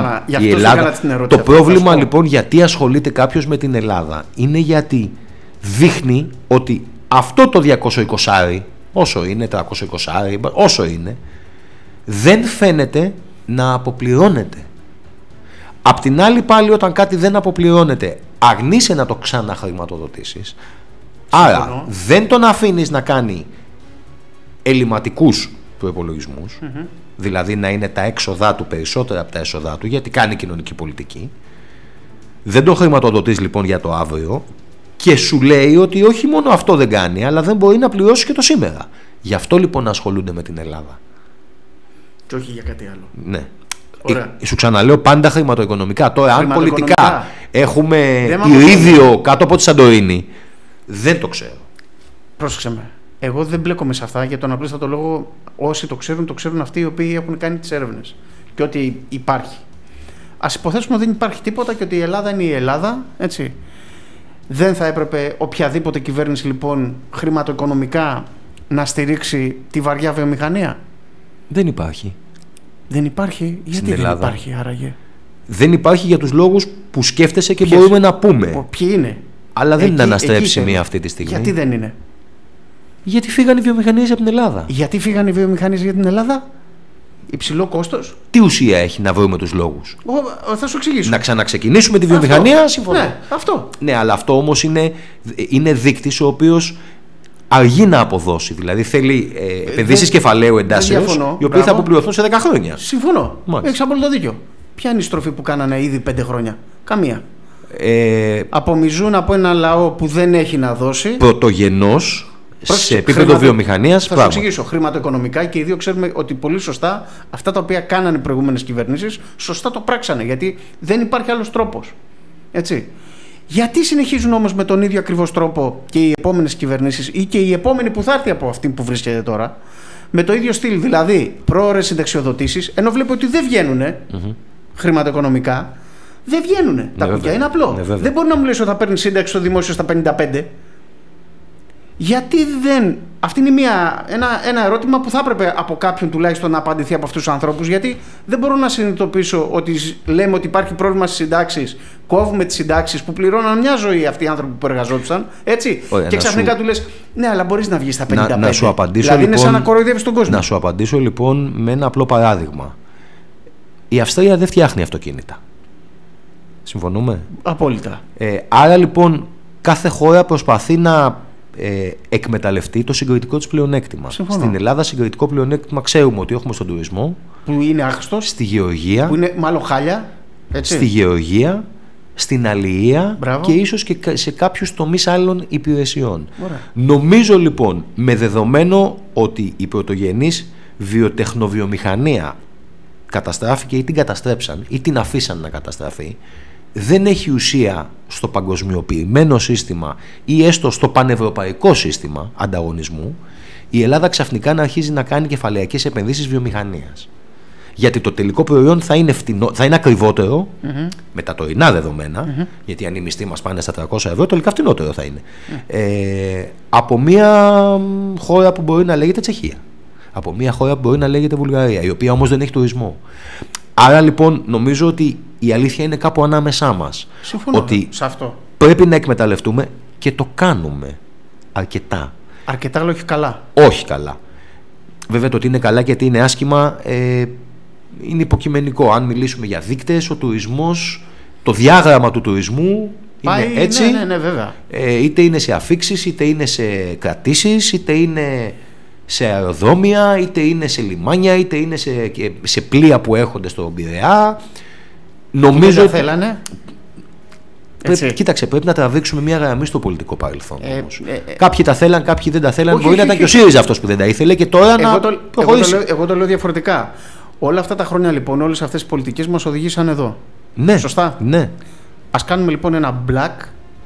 Speaker 3: το πρόβλημα λοιπόν γιατί ασχολείται κάποιος με την Ελλάδα είναι γιατί δείχνει ότι αυτό το 220, όσο είναι, 320, όσο είναι, δεν φαίνεται να αποπληρώνεται. Απ' την άλλη πάλι όταν κάτι δεν αποπληρώνεται, αρνείσαι να το ξαναχρηματοδοτήσεις. Άρα δεν τον αφήνεις να κάνει ελληματικούς προϋπολογισμούς, δηλαδή να είναι τα έξοδά του περισσότερα από τα έσοδά του, γιατί κάνει κοινωνική πολιτική. Δεν τον χρηματοδοτείς λοιπόν για το αύριο και σου λέει ότι όχι μόνο αυτό δεν κάνει, αλλά δεν μπορεί να πληρώσει και το σήμερα. Γι' αυτό λοιπόν ασχολούνται με την Ελλάδα.
Speaker 2: Και όχι για κάτι άλλο.
Speaker 3: Ναι. Σου ξαναλέω πάντα χρηματοοικονομικά. Τώρα, αν πολιτικά έχουμε ηρίδιο κάτω από τη Σαντορίνη, δεν το ξέρω.
Speaker 2: Πρόσεξε με. Εγώ δεν μπλέκομαι σε αυτά για τον απλούστατο λόγο. Όσοι το ξέρουν αυτοί οι οποίοι έχουν κάνει τις έρευνες. Και ότι υπάρχει. Ας υποθέσουμε ότι δεν υπάρχει τίποτα και ότι η Ελλάδα είναι η Ελλάδα. Έτσι. Δεν θα έπρεπε οποιαδήποτε κυβέρνηση λοιπόν χρηματοοικονομικά να στηρίξει τη βαριά βιομηχανία?
Speaker 3: Δεν υπάρχει.
Speaker 2: Δεν υπάρχει. Γιατί δεν υπάρχει άραγε?
Speaker 3: Δεν υπάρχει για τους λόγους που σκέφτεσαι και μπορούμε να πούμε.
Speaker 2: Ποιοι είναι?
Speaker 3: Αλλά δεν είναι αναστρέψιμη αυτή τη στιγμή.
Speaker 2: Γιατί δεν είναι?
Speaker 3: Γιατί φύγανε οι βιομηχανίες από την Ελλάδα.
Speaker 2: Γιατί φύγανε οι βιομηχανίες για την Ελλάδα? Υψηλό κόστος.
Speaker 3: Τι ουσία έχει να βρούμε τους λόγους?
Speaker 2: Θα σου εξηγήσω.
Speaker 3: Να ξαναξεκινήσουμε τη βιομηχανία, συμφωνώ.
Speaker 2: Ναι, αυτό.
Speaker 3: Ναι, αλλά αυτό όμως είναι δείκτης ο οποίος αργεί να αποδώσει. Δηλαδή θέλει επενδύσεις κεφαλαίου εντάσσεως, οι οποίοι θα αποπληρωθούν σε 10 χρόνια.
Speaker 2: Συμφωνώ. Έχεις απόλυτο δίκιο. Ποια είναι η στροφή που κάνανε ήδη 5 χρόνια? Καμία. Απομυζούν από ένα λαό που δεν έχει να δώσει.
Speaker 3: Πρωτογενώς. Σε επίπεδο βιομηχανίας.
Speaker 2: Θα σου εξηγήσω. Χρηματοοικονομικά και οι δύο ξέρουμε ότι πολύ σωστά αυτά τα οποία κάνανε οι προηγούμενες κυβερνήσεις, σωστά το πράξανε. Γιατί δεν υπάρχει άλλος τρόπος. Έτσι. Γιατί συνεχίζουν όμως με τον ίδιο ακριβώς τρόπο και οι επόμενες κυβερνήσεις ή και η επόμενη που θα έρθει από αυτή που βρίσκεται τώρα, με το ίδιο στυλ, δηλαδή πρόωρες συνταξιοδοτήσεις, ενώ βλέπω ότι δεν βγαίνουν χρηματοοικονομικά, δεν βγαίνουν. Τα κουκιά είναι απλό. Δεν μπορεί να μου λες ότι θα παίρνει σύνταξη στο δημόσιο στα 55. Γιατί δεν. Αυτή είναι ένα ερώτημα που θα έπρεπε από κάποιον τουλάχιστον να απαντηθεί από αυτούς τους ανθρώπους. Γιατί δεν μπορώ να συνειδητοποιήσω ότι λέμε ότι υπάρχει πρόβλημα στις συντάξεις, κόβουμε τις συντάξεις που πληρώναν μια ζωή αυτοί οι άνθρωποι που εργαζόντουσαν. Έτσι. Και ξαφνικά του λες, ναι, αλλά μπορείς να βγεις στα 55.
Speaker 3: Να σου απαντήσω,
Speaker 2: δηλαδή
Speaker 3: λοιπόν,
Speaker 2: είναι σαν να κοροϊδεύεις τον κόσμο.
Speaker 3: Να σου απαντήσω λοιπόν με ένα απλό παράδειγμα. Η Αυστρία δεν φτιάχνει αυτοκίνητα. Συμφωνούμε?
Speaker 2: Απόλυτα.
Speaker 3: Άρα λοιπόν κάθε χώρα προσπαθεί να εκμεταλλευτεί το συγκριτικό της πλεονέκτημα.
Speaker 2: Συμφωνώ.
Speaker 3: Στην Ελλάδα συγκριτικό πλεονέκτημα ξέρουμε ότι έχουμε στον τουρισμό,
Speaker 2: που είναι άχρηστος,
Speaker 3: στη γεωργία,
Speaker 2: που είναι μάλλον χάλια, έτσι.
Speaker 3: Στη γεωργία, στην αλληλεία.
Speaker 2: Μπράβο.
Speaker 3: Και ίσως και σε κάποιους τομείς άλλων υπηρεσιών.
Speaker 2: Ωραία.
Speaker 3: Νομίζω λοιπόν, με δεδομένο ότι η πρωτογενής βιοτεχνοβιομηχανία καταστράφηκε ή την καταστρέψαν ή την αφήσαν να καταστραφεί, δεν έχει ουσία στο παγκοσμιοποιημένο σύστημα ή έστω στο πανευρωπαϊκό σύστημα ανταγωνισμού η Ελλάδα ξαφνικά να αρχίζει να κάνει κεφαλαιακές επενδύσεις βιομηχανίας. Γιατί το τελικό προϊόν θα είναι ακριβότερο με τα τωρινά δεδομένα, γιατί αν οι μισθοί μας πάνε στα 300 ευρώ, τελικά φτηνότερο θα είναι. Από μια χώρα που μπορεί να λέγεται Τσεχία. Από μια χώρα που μπορεί να λέγεται Βουλγαρία, η οποία όμως δεν έχει τουρισμό. Άρα λοιπόν νομίζω ότι η αλήθεια είναι κάπου ανάμεσά μας.
Speaker 2: Συμφωνώ
Speaker 3: ότι
Speaker 2: σε αυτό.
Speaker 3: Πρέπει να εκμεταλλευτούμε και το κάνουμε αρκετά.
Speaker 2: Αρκετά, αλλά όχι καλά.
Speaker 3: Όχι καλά. Βέβαια το ότι είναι καλά και τι είναι άσχημα είναι υποκειμενικό. Αν μιλήσουμε για δείκτες, ο τουρισμός, το διάγραμμα του τουρισμού
Speaker 2: πάει,
Speaker 3: είναι έτσι.
Speaker 2: Ναι, βέβαια.
Speaker 3: Είτε είναι σε αφίξεις, είτε είναι σε κρατήσεις, είτε είναι σε αεροδρόμια, είτε είναι σε λιμάνια, είτε είναι σε πλοία που έρχονται στον Πειραιά. Νομίζω ότι
Speaker 2: θέλανε.
Speaker 3: Κοίταξε, πρέπει να τραβήξουμε μια γραμμή στο πολιτικό παρελθόν. Κάποιοι τα θέλαν, κάποιοι δεν τα θέλαν. Μπορεί να ήταν και ο ΣΥΡΙΖΑ αυτός που δεν τα ήθελε και τώρα να προχωρήσει.
Speaker 2: Εγώ το λέω διαφορετικά. Όλα αυτά τα χρόνια λοιπόν, όλες αυτές οι πολιτικές μας οδηγήσαν εδώ.
Speaker 3: Ναι.
Speaker 2: Σωστά.
Speaker 3: Ναι.
Speaker 2: Ας κάνουμε λοιπόν ένα black,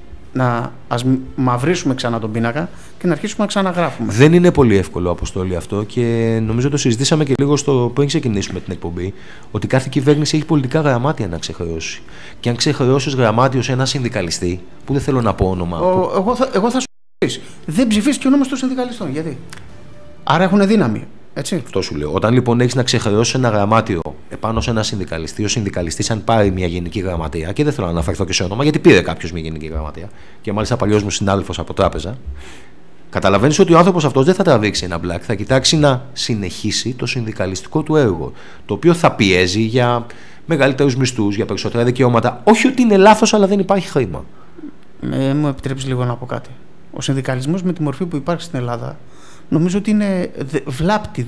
Speaker 2: ας μαυρίσουμε ξανά τον πίνακα και να αρχίσουμε να ξαναγράφουμε.
Speaker 3: Δεν είναι πολύ εύκολο, Αποστόλη, αυτό, και νομίζω το συζητήσαμε και λίγο πριν ξεκινήσουμε την εκπομπή, ότι κάθε κυβέρνηση έχει πολιτικά γραμμάτια να ξεχρεώσει. Και αν ξεχρεώσεις γραμμάτιο σε ένα συνδικαλιστή, που δεν θέλω να πω όνομα.
Speaker 2: Εγώ θα σου πω. Δεν ψηφίσει και ο νόμος των συνδικαλιστών. Γιατί? Άρα έχουν δύναμη. Έτσι.
Speaker 3: Αυτό σου λέω. Όταν λοιπόν έχεις να ξεχρεώσεις ένα γραμμάτιο επάνω σε ένα συνδικαλιστή, ο συνδικαλιστής, αν πάρει μια γενική γραμματεία, και δεν θέλω να αναφερθώ και σε όνομα, γιατί πήρε κάποιος μια γενική γραμματεία, και μάλιστα παλιός μου συνάδελφος από τράπεζα, καταλαβαίνεις ότι ο άνθρωπος αυτός δεν θα τραβήξει ένα μπλακ, θα κοιτάξει να συνεχίσει το συνδικαλιστικό του έργο, το οποίο θα πιέζει για μεγαλύτερους μισθούς, για περισσότερα δικαιώματα. Όχι ότι είναι λάθος, αλλά δεν υπάρχει χρήμα.
Speaker 2: Μου επιτρέψεις λίγο να πω κάτι. Ο συνδικαλισμός με τη μορφή που υπάρχει στην Ελλάδα, νομίζω ότι είναι βλάπτη,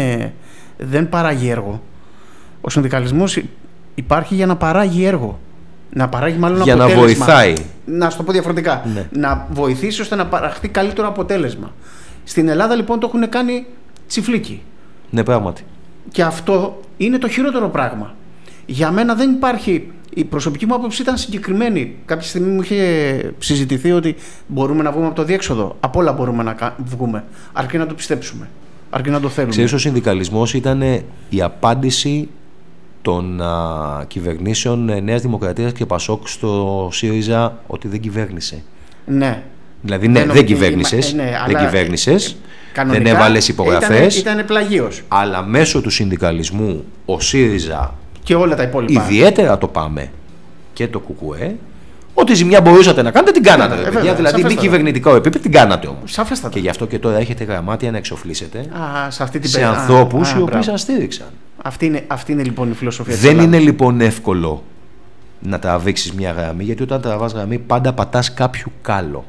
Speaker 2: δεν παράγει έργο. Ο συνδικαλισμός υπάρχει για να παράγει έργο. Να παράγει μάλλον
Speaker 3: για
Speaker 2: αποτέλεσμα.
Speaker 3: Να βοηθάει.
Speaker 2: Να σου το πω διαφορετικά.
Speaker 3: Ναι.
Speaker 2: Να βοηθήσει ώστε να παραχθεί καλύτερο αποτέλεσμα. Στην Ελλάδα λοιπόν το έχουν κάνει τσιφλίκι.
Speaker 3: Ναι, πράγματι.
Speaker 2: Και αυτό είναι το χειρότερο πράγμα. Για μένα δεν υπάρχει. Η προσωπική μου άποψη ήταν συγκεκριμένη. Κάποια στιγμή μου είχε συζητηθεί ότι μπορούμε να βγούμε από το διέξοδο. Από όλα μπορούμε να βγούμε. Αρκεί να το πιστέψουμε. Αρκεί να το θέλουμε.
Speaker 3: Ξέρεις, ο συνδικαλισμός ήταν η απάντηση των κυβερνήσεων Νέας Δημοκρατίας και Πασόκ στο ΣΥΡΙΖΑ ότι δεν κυβέρνησε.
Speaker 2: Ναι.
Speaker 3: Δηλαδή, ναι, δεν κυβέρνησες. Δεν κυβέρνησες. Δεν έβαλες υπογραφές.
Speaker 2: Ήταν πλαγίος.
Speaker 3: Αλλά μέσω του συνδικαλισμού ο ΣΥΡΙΖΑ
Speaker 2: και όλα τα υπόλοιπα.
Speaker 3: Ιδιαίτερα το ΠΑΜΕ και το ΚΚΕ, ό,τι ζημιά μπορούσατε να κάνετε την κάνατε. Βέβαια, δηλαδή, μη κυβερνητικό επίπεδο την κάνατε όμως.
Speaker 2: Σαφέστατα.
Speaker 3: Και γι' αυτό και τώρα έχετε γραμμάτια να εξοφλήσετε
Speaker 2: σε
Speaker 3: ανθρώπους οι οποίοι σας στήριξαν.
Speaker 2: Αυτή είναι λοιπόν η φιλοσοφία της
Speaker 3: Δεν είναι λοιπόν εύκολο να τραβήξεις μια γραμμή, γιατί όταν τραβάς γραμμή πάντα πατάς κάποιο κάλο.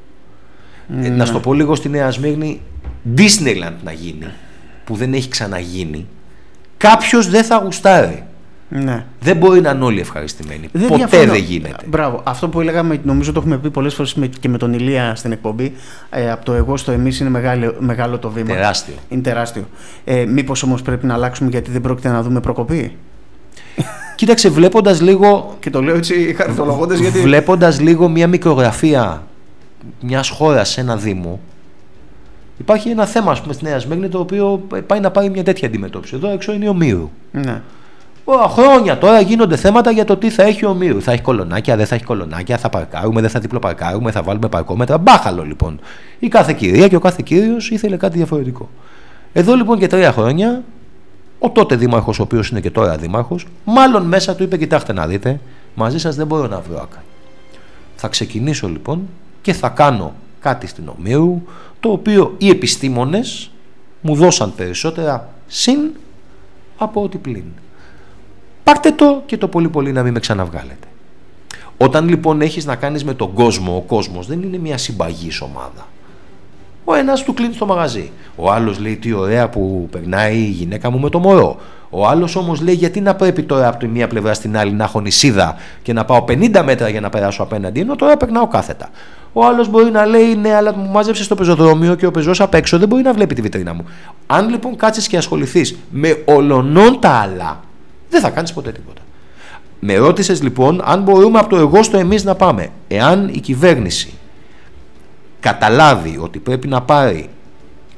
Speaker 3: Να σου το πω λίγο στη Νέα Σμύρνη, Disneyland να γίνει, που δεν έχει ξαναγίνει. Κάποιος δεν θα γουστάρει.
Speaker 2: Ναι.
Speaker 3: Δεν μπορεί να είναι όλοι ευχαριστημένοι. Ποτέ δεν γίνεται.
Speaker 2: Μπράβο. Αυτό που έλεγαμε, νομίζω το έχουμε πει πολλές φορές και με τον Ηλία στην εκπομπή. Από το εγώ στο εμείς είναι μεγάλο το βήμα.
Speaker 3: Τεράστιο.
Speaker 2: Είναι τεράστιο. Μήπως όμως πρέπει να αλλάξουμε γιατί δεν πρόκειται να δούμε προκοπή.
Speaker 3: Κοίταξε, βλέποντας λίγο.
Speaker 2: Και το λέω έτσι χαριτολογώντας γιατί.
Speaker 3: Βλέποντας λίγο μια μικρογραφία μιας χώρας σε ένα δήμο. Υπάρχει ένα θέμα, ας πούμε, στη Νέα Σμύρνη, το οποίο πάει να πάρει μια τέτοια αντιμετώπιση. Εδώ έξω είναι η Ομήρου.
Speaker 2: Ναι.
Speaker 3: Χρόνια τώρα γίνονται θέματα για το τι θα έχει ο Ομήρου. Θα έχει κολονάκια, δεν θα έχει κολονάκια, θα παρκάρουμε, δεν θα διπλοπαρκάρουμε, θα βάλουμε παρκόμετρα. Μπάχαλο λοιπόν. Η κάθε κυρία και ο κάθε κύριος ήθελε κάτι διαφορετικό. Εδώ λοιπόν και 3 χρόνια, ο τότε δήμαρχος, ο οποίος είναι και τώρα δήμαρχος, μάλλον μέσα του είπε: κοιτάξτε να δείτε, μαζί σας δεν μπορώ να βρω άκρη. Θα ξεκινήσω λοιπόν και θα κάνω κάτι στην Ομήρου, το οποίο οι επιστήμονες μου δώσαν περισσότερα συν από ό,τι πλην. Πάρτε το και το πολύ πολύ να μην με ξαναβγάλετε. Όταν λοιπόν έχεις να κάνεις με τον κόσμο, ο κόσμος δεν είναι μια συμπαγής ομάδα. Ο ένας του κλείνει το μαγαζί. Ο άλλος λέει: τι ωραία που περνάει η γυναίκα μου με το μωρό. Ο άλλος όμως λέει: γιατί να πρέπει τώρα από τη μία πλευρά στην άλλη να έχω νησίδα και να πάω 50 μέτρα για να περάσω απέναντι, ενώ τώρα περνάω κάθετα. Ο άλλος μπορεί να λέει: ναι, αλλά μου μάζεψε στο πεζοδρόμιο και ο πεζός απ' έξω δεν μπορεί να βλέπει τη βιτρίνα μου. Αν λοιπόν κάτσεις και ασχοληθείς με ολονών τα άλλα, δεν θα κάνεις ποτέ τίποτα. Με ρώτησες λοιπόν αν μπορούμε από το εγώ στο εμείς να πάμε. Εάν η κυβέρνηση καταλάβει ότι πρέπει να πάρει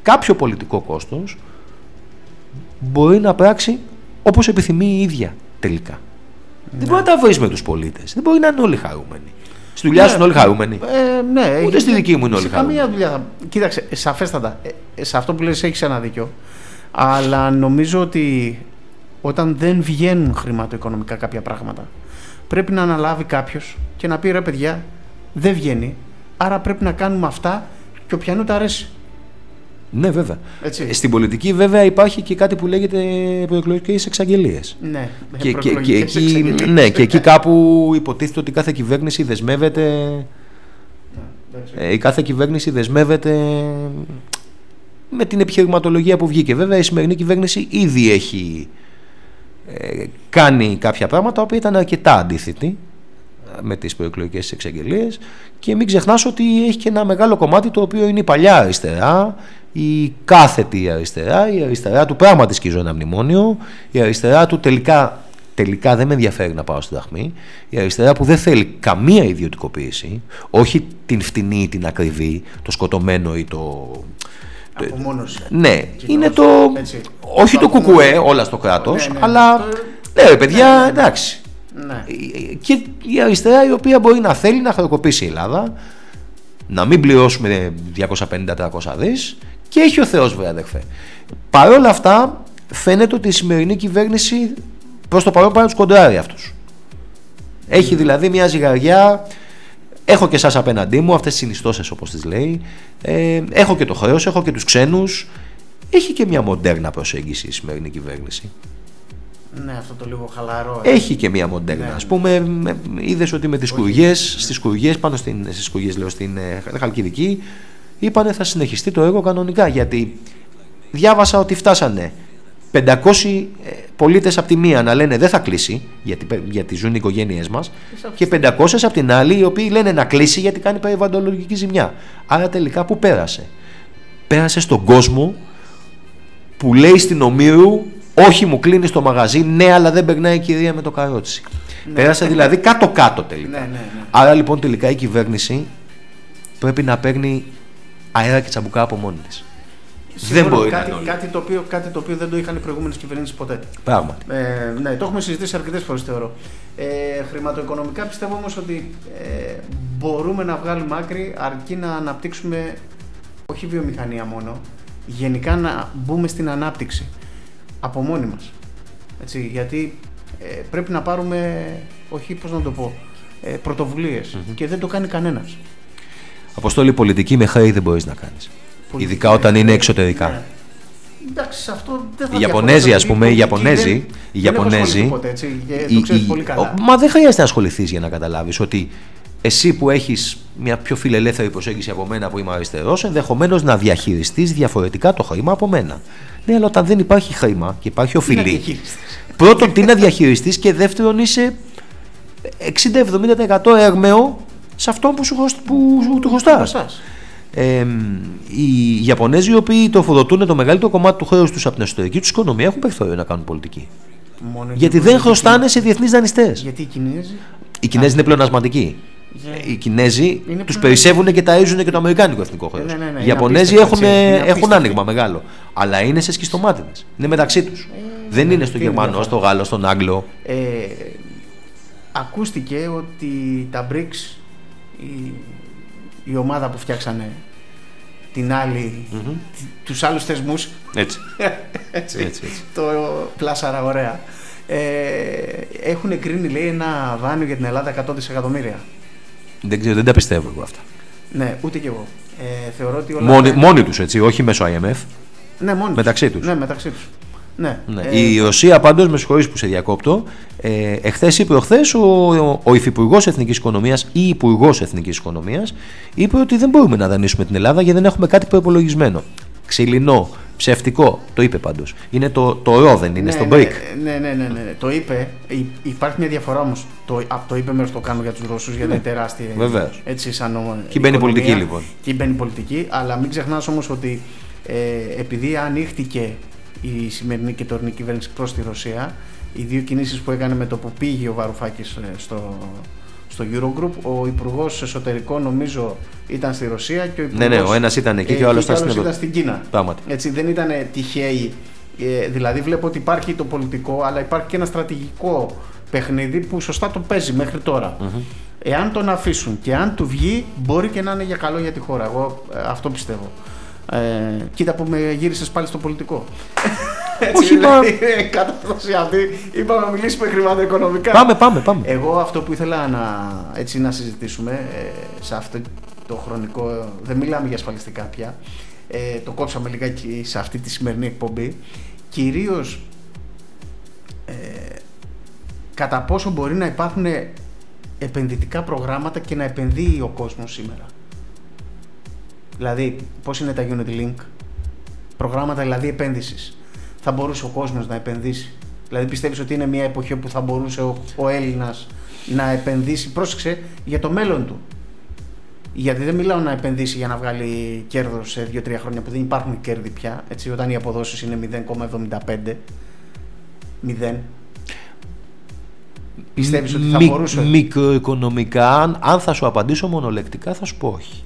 Speaker 3: κάποιο πολιτικό κόστος μπορεί να πράξει όπως επιθυμεί η ίδια τελικά. Δεν μπορεί να τα βρεις με τους πολίτες. Δεν μπορεί να είναι όλοι χαρούμενοι. Στη δουλειά σου είναι όλοι χαρούμενοι.
Speaker 2: Ναι,
Speaker 3: ούτε στη δική μου είναι όλοι χαρούμενοι.
Speaker 2: Καμία δουλειά. Κοίταξε, σαφέστατα. Σε αυτό που λες έχεις ένα δίκιο. Αλλά νομίζω ότι όταν δεν βγαίνουν χρηματοοικονομικά κάποια πράγματα, πρέπει να αναλάβει κάποιος και να πει ρε παιδιά, δεν βγαίνει. Άρα πρέπει να κάνουμε αυτά και ο πιανού τα αρέσει.
Speaker 3: Ναι, βέβαια.
Speaker 2: Έτσι.
Speaker 3: Στην πολιτική, βέβαια, υπάρχει και κάτι που λέγεται προεκλογικές εξαγγελίες.
Speaker 2: Ναι,
Speaker 3: και εκεί κάπου υποτίθεται ότι κάθε κυβέρνηση δεσμεύεται. Η κάθε κυβέρνηση δεσμεύεται με την επιχειρηματολογία που βγήκε. Βέβαια, η σημερινή κυβέρνηση ήδη έχει κάνει κάποια πράγματα, οποία ήταν αρκετά αντίθετη με τις προεκλογικές εξαγγελίες, και μην ξεχνάς ότι έχει και ένα μεγάλο κομμάτι το οποίο είναι η παλιά αριστερά, η κάθετη αριστερά, η αριστερά του πράγματι σκίζω ένα μνημόνιο, η αριστερά του τελικά δεν με ενδιαφέρει να πάω στην Δαχμή, η αριστερά που δεν θέλει καμία ιδιωτικοποίηση, όχι την φτηνή ή την ακριβή, το σκοτωμένο ή το...
Speaker 2: Απομόνωση.
Speaker 3: Ναι, είναι το...
Speaker 2: Έτσι.
Speaker 3: Όχι το κουκουέ όλα στο κράτος, αλλά... Ναι, παιδιά, εντάξει.
Speaker 2: Ναι.
Speaker 3: Και η αριστερά η οποία μπορεί να θέλει να χρεοκοπήσει η Ελλάδα, να μην πληρώσουμε 250-300 δις, και έχει ο Θεός, βέβαια, αδερφέ. Παρ' όλα αυτά, φαίνεται ότι η σημερινή κυβέρνηση προς το παρόν πάει να τους κοντράρει αυτούς. Έχει δηλαδή μια ζυγαριά. Έχω και εσάς απέναντί μου, αυτές τις συνιστώσεις όπως τις λέει. Έχω και το χρέος, έχω και τους ξένους. Έχει και μια μοντέρνα προσέγγιση η σημερινή κυβέρνηση.
Speaker 2: Ναι, αυτό το λίγο χαλαρό.
Speaker 3: Έχει και μια μοντέρνα. Ας πούμε, είδες ότι με τις σκουριές, στις σκουριές, πάνω στις σκουριές, λέω, στην Χαλκιδική, είπανε θα συνεχιστεί το έργο κανονικά. Γιατί διάβασα ότι φτάσανε 500 πολίτες από τη μία να λένε δεν θα κλείσει, γιατί ζουν οι οικογένειές μας, και 500 από την άλλη οι οποίοι λένε να κλείσει γιατί κάνει περιβαλλοντολογική ζημιά. Άρα τελικά που πέρασε? Πέρασε στον κόσμο που λέει στην Ομήρου όχι, μου κλείνει το μαγαζί, ναι, αλλά δεν περνάει η κυρία με το καρότσι. Ναι. Πέρασε δηλαδή κάτω-κάτω τελικά.
Speaker 2: Ναι.
Speaker 3: Άρα λοιπόν τελικά η κυβέρνηση πρέπει να παίρνει αέρα και τσαμπουκά από μόνη της. Δεν μπορεί
Speaker 2: κάτι το οποίο δεν το είχαν οι προηγούμενες κυβερνήσεις ποτέ.
Speaker 3: Πράγματι.
Speaker 2: Ναι, το έχουμε συζητήσει αρκετές φορές, θεωρώ. Χρηματοοικονομικά πιστεύω όμως ότι μπορούμε να βγάλουμε άκρη αρκεί να αναπτύξουμε όχι βιομηχανία μόνο, γενικά να μπούμε στην ανάπτυξη από μόνοι μας. Έτσι, γιατί πρέπει να πάρουμε, όχι πώς να το πω, πρωτοβουλίες, και δεν το κάνει κανένας.
Speaker 3: Αποστόλη, πολιτική με χρέη δεν μπορείς να κάνεις. Ειδικά όταν είναι εξωτερικά.
Speaker 2: Ναι. Εντάξει, αυτό δεν θα
Speaker 3: οι Ιαπωνέζοι, ας πούμε, οι Ιαπωνέζοι.
Speaker 2: Ποτέ, έτσι, το ξέρεις πολύ καλά.
Speaker 3: Μα δεν χρειάζεται να ασχοληθείς για να καταλάβεις ότι εσύ που έχεις μια πιο φιλελεύθερη προσέγγιση από μένα που είμαι αριστερός, ενδεχομένως να διαχειριστείς διαφορετικά το χρήμα από μένα. Ναι, αλλά όταν δεν υπάρχει χρήμα και υπάρχει οφειλή, πρώτον τι να διαχειριστείς, και δεύτερον είσαι 60-70% έρμεο σε αυτό που του χρωστάς. Οι Ιαπωνέζοι, οι οποίοι τροφοδοτούν το μεγαλύτερο κομμάτι του χρέους τους από την εσωτερική τους οικονομία, έχουν περιθώριο να κάνουν πολιτική. Γιατί δεν χρωστάνε σε διεθνείς δανειστές.
Speaker 2: Γιατί οι
Speaker 3: Κινέζοι είναι πλεονασματικοί. Οι Κινέζοι τους περισσεύουν και ταΐζουν και το αμερικάνικο εθνικό χρέος. Οι Ιαπωνέζοι έχουν άνοιγμα μεγάλο. Αλλά είναι σε σχιστομάτινες. Είναι μεταξύ τους. Δεν είναι στο Γερμανό, στο Γάλλο, στον Άγγλο.
Speaker 2: Ακούστηκε ότι τα BRICS, η ομάδα που φτιάξανε την άλλη, τους άλλους θεσμούς, έτσι. Το πλάσαρα ωραία, έχουν εκρίνει, λέει, ένα δάνειο για την Ελλάδα 100 δισεκατομμύρια.
Speaker 3: Δεν ξέρω, δεν τα πιστεύω εγώ αυτά.
Speaker 2: Ναι, ούτε κι εγώ. Θεωρώ ότι όλα
Speaker 3: μόνοι τους, έτσι, όχι μέσω IMF.
Speaker 2: Ναι, μόνοι
Speaker 3: μεταξύ τους.
Speaker 2: Ναι, μεταξύ τους. Ναι.
Speaker 3: Η Ρωσία, πάντως, με συγχωρείς που σε διακόπτω, εχθές ή προχθές ο Υφυπουργός Εθνικής Οικονομίας ή Υπουργός Εθνικής Οικονομίας είπε ότι δεν μπορούμε να δανείσουμε την Ελλάδα γιατί δεν έχουμε κάτι προϋπολογισμένο. Ξυλινό, ψευτικό, το είπε πάντως. Είναι το ρο, δεν είναι στο BRIC.
Speaker 2: Ναι, το είπε. Υπάρχει μια διαφορά όμως από το είπε μέρος το κάνω για τους Ρώσους, γιατί είναι τεράστια.
Speaker 3: Βεβαίως.
Speaker 2: Έτσι, σαν
Speaker 3: και μπαίνει πολιτική, λοιπόν.
Speaker 2: Και μπαίνει πολιτική, αλλά μην ξεχνάς όμως ότι επειδή ανοίχτηκε η σημερινή και τωρινή κυβέρνηση προς τη Ρωσία, οι δύο κινήσεις που έκανε με το που πήγε ο Βαρουφάκης στο στο Eurogroup. Ο υπουργός εσωτερικών νομίζω ήταν στη Ρωσία και ο
Speaker 3: υπουργός, ναι, ο ένας ήταν εκεί και ο άλλος
Speaker 2: ήταν στην Κίνα.
Speaker 3: Πράγματι.
Speaker 2: Έτσι, δεν ήταν τυχαίοι. Δηλαδή βλέπω ότι υπάρχει το πολιτικό, αλλά υπάρχει και ένα στρατηγικό παιχνίδι που σωστά το παίζει μέχρι τώρα. Εάν τον αφήσουν και αν του βγει, μπορεί και να είναι για καλό για τη χώρα. Εγώ αυτό πιστεύω. Κοίτα που με γύρισες πάλι στο πολιτικό.
Speaker 3: Όχι,
Speaker 2: κατάσταση αυτή. Είπαμε να μιλήσουμε χρηματοοικονομικά.
Speaker 3: Πάμε.
Speaker 2: Εγώ αυτό που ήθελα να συζητήσουμε σε αυτό το χρονικό. Δεν μιλάμε για ασφαλιστικά πια. Το κόψαμε λιγάκι σε αυτή τη σημερινή εκπομπή. Κυρίως κατά πόσο μπορεί να υπάρχουν επενδυτικά προγράμματα και να επενδύει ο κόσμος σήμερα. Δηλαδή, πώς είναι τα Unit Link, προγράμματα δηλαδή επένδυσης. Θα μπορούσε ο κόσμος να επενδύσει. Δηλαδή, πιστεύεις ότι είναι μια εποχή που θα μπορούσε ο Έλληνας να επενδύσει, πρόσεξε, για το μέλλον του. Γιατί δεν μιλάω να επενδύσει για να βγάλει κέρδος σε 2-3 χρόνια που δεν υπάρχουν κέρδη πια, έτσι, όταν οι αποδόσεις είναι 0,75. 0. Πιστεύεις ότι θα μπορούσε?
Speaker 3: Μικροοικονομικά, αν θα σου απαντήσω μονολεκτικά, θα σου πω όχι.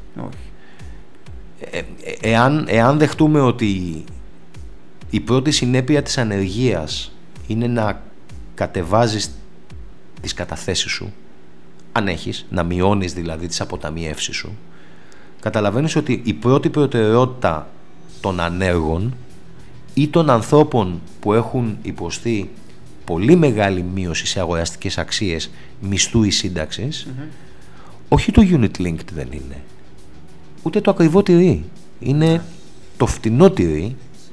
Speaker 3: Εάν δεχτούμε ότι η πρώτη συνέπεια της ανεργίας είναι να κατεβάζεις τις καταθέσεις σου, αν έχεις, να μειώνεις δηλαδή τις αποταμιεύσεις σου, καταλαβαίνεις ότι η πρώτη προτεραιότητα των ανέργων ή των ανθρώπων που έχουν υποστεί πολύ μεγάλη μείωση σε αγοραστικές αξίες μισθού ή σύνταξης, όχι το unit linked δεν είναι, ούτε το ακριβό τυρί, είναι το φτηνό τυρί,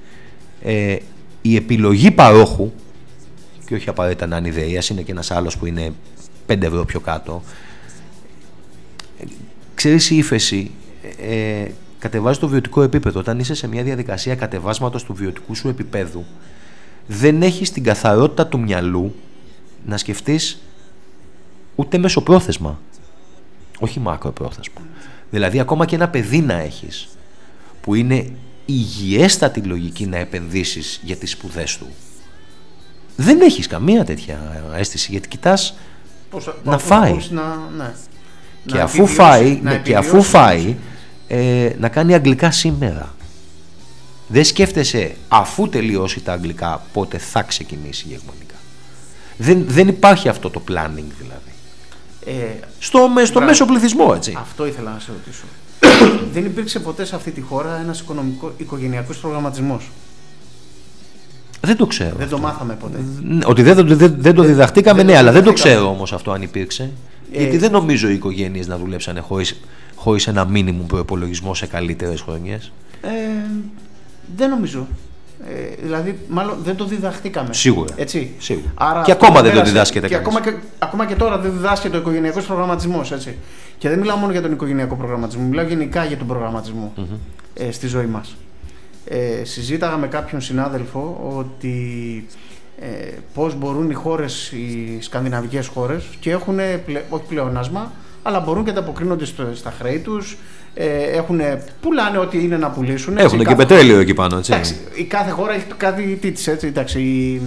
Speaker 3: η επιλογή παρόχου, και όχι απαραίτητα να είναι ιδείας, είναι και ένας άλλος που είναι 5 ευρώ πιο κάτω. Ξέρεις, η ύφεση κατεβάζει το βιωτικό επίπεδο. Όταν είσαι σε μια διαδικασία κατεβάσματος του βιωτικού σου επίπεδου, δεν έχεις την καθαρότητα του μυαλού να σκεφτείς ούτε μεσοπρόθεσμα, όχι μακροπρόθεσμα. Δηλαδή ακόμα και ένα παιδί να έχεις που είναι υγιέστατη λογική να επενδύσεις για τις σπουδές του, δεν έχεις καμία τέτοια αίσθηση, γιατί κοιτάς να φάει και αφού φάει να κάνει αγγλικά σήμερα. Δεν σκέφτεσαι αφού τελειώσει τα αγγλικά πότε θα ξεκινήσει γερμανικά. Δεν υπάρχει αυτό το planning δηλαδή. Στο μέσο πληθυσμό, έτσι.
Speaker 2: Αυτό ήθελα να σε ρωτήσω. Δεν υπήρξε ποτέ σε αυτή τη χώρα ένας οικογενειακός προγραμματισμός?
Speaker 3: Δεν το ξέρω.
Speaker 2: Δεν το μάθαμε ποτέ.
Speaker 3: Ότι δεν το διδαχτήκαμε, ναι, αλλά δεν το ξέρω όμως αυτό αν υπήρξε. Γιατί δεν νομίζω οι οικογένειες να δουλέψανε χωρίς ένα μίνιμουμ προϋπολογισμό σε καλύτερες χρονιές.
Speaker 2: Δεν νομίζω. Δηλαδή, μάλλον δεν το διδαχτήκαμε.
Speaker 3: Σίγουρα.
Speaker 2: Έτσι.
Speaker 3: Σίγουρα.
Speaker 2: Άρα,
Speaker 3: και ακόμα δεν το διδάσκεται
Speaker 2: κανείς. Ακόμα και τώρα δεν διδάσκεται ο οικογενειακός προγραμματισμός. Έτσι. Και δεν μιλάω μόνο για τον οικογενειακό προγραμματισμό, μιλάω γενικά για τον προγραμματισμό στη ζωή μας. Συζήταγα με κάποιον συνάδελφο ότι πώς μπορούν οι χώρες, οι σκανδιναβικές χώρες, και έχουν όχι πλεονάσμα, αλλά μπορούν και ανταποκρίνονται στα χρέη τους. Πουλάνε ό,τι είναι να πουλήσουν.
Speaker 3: Έχουν και πετρέλαιο εκεί πάνω. Έτσι.
Speaker 2: Εντάξει, η κάθε χώρα έχει κάτι της, έτσι. Εντάξει,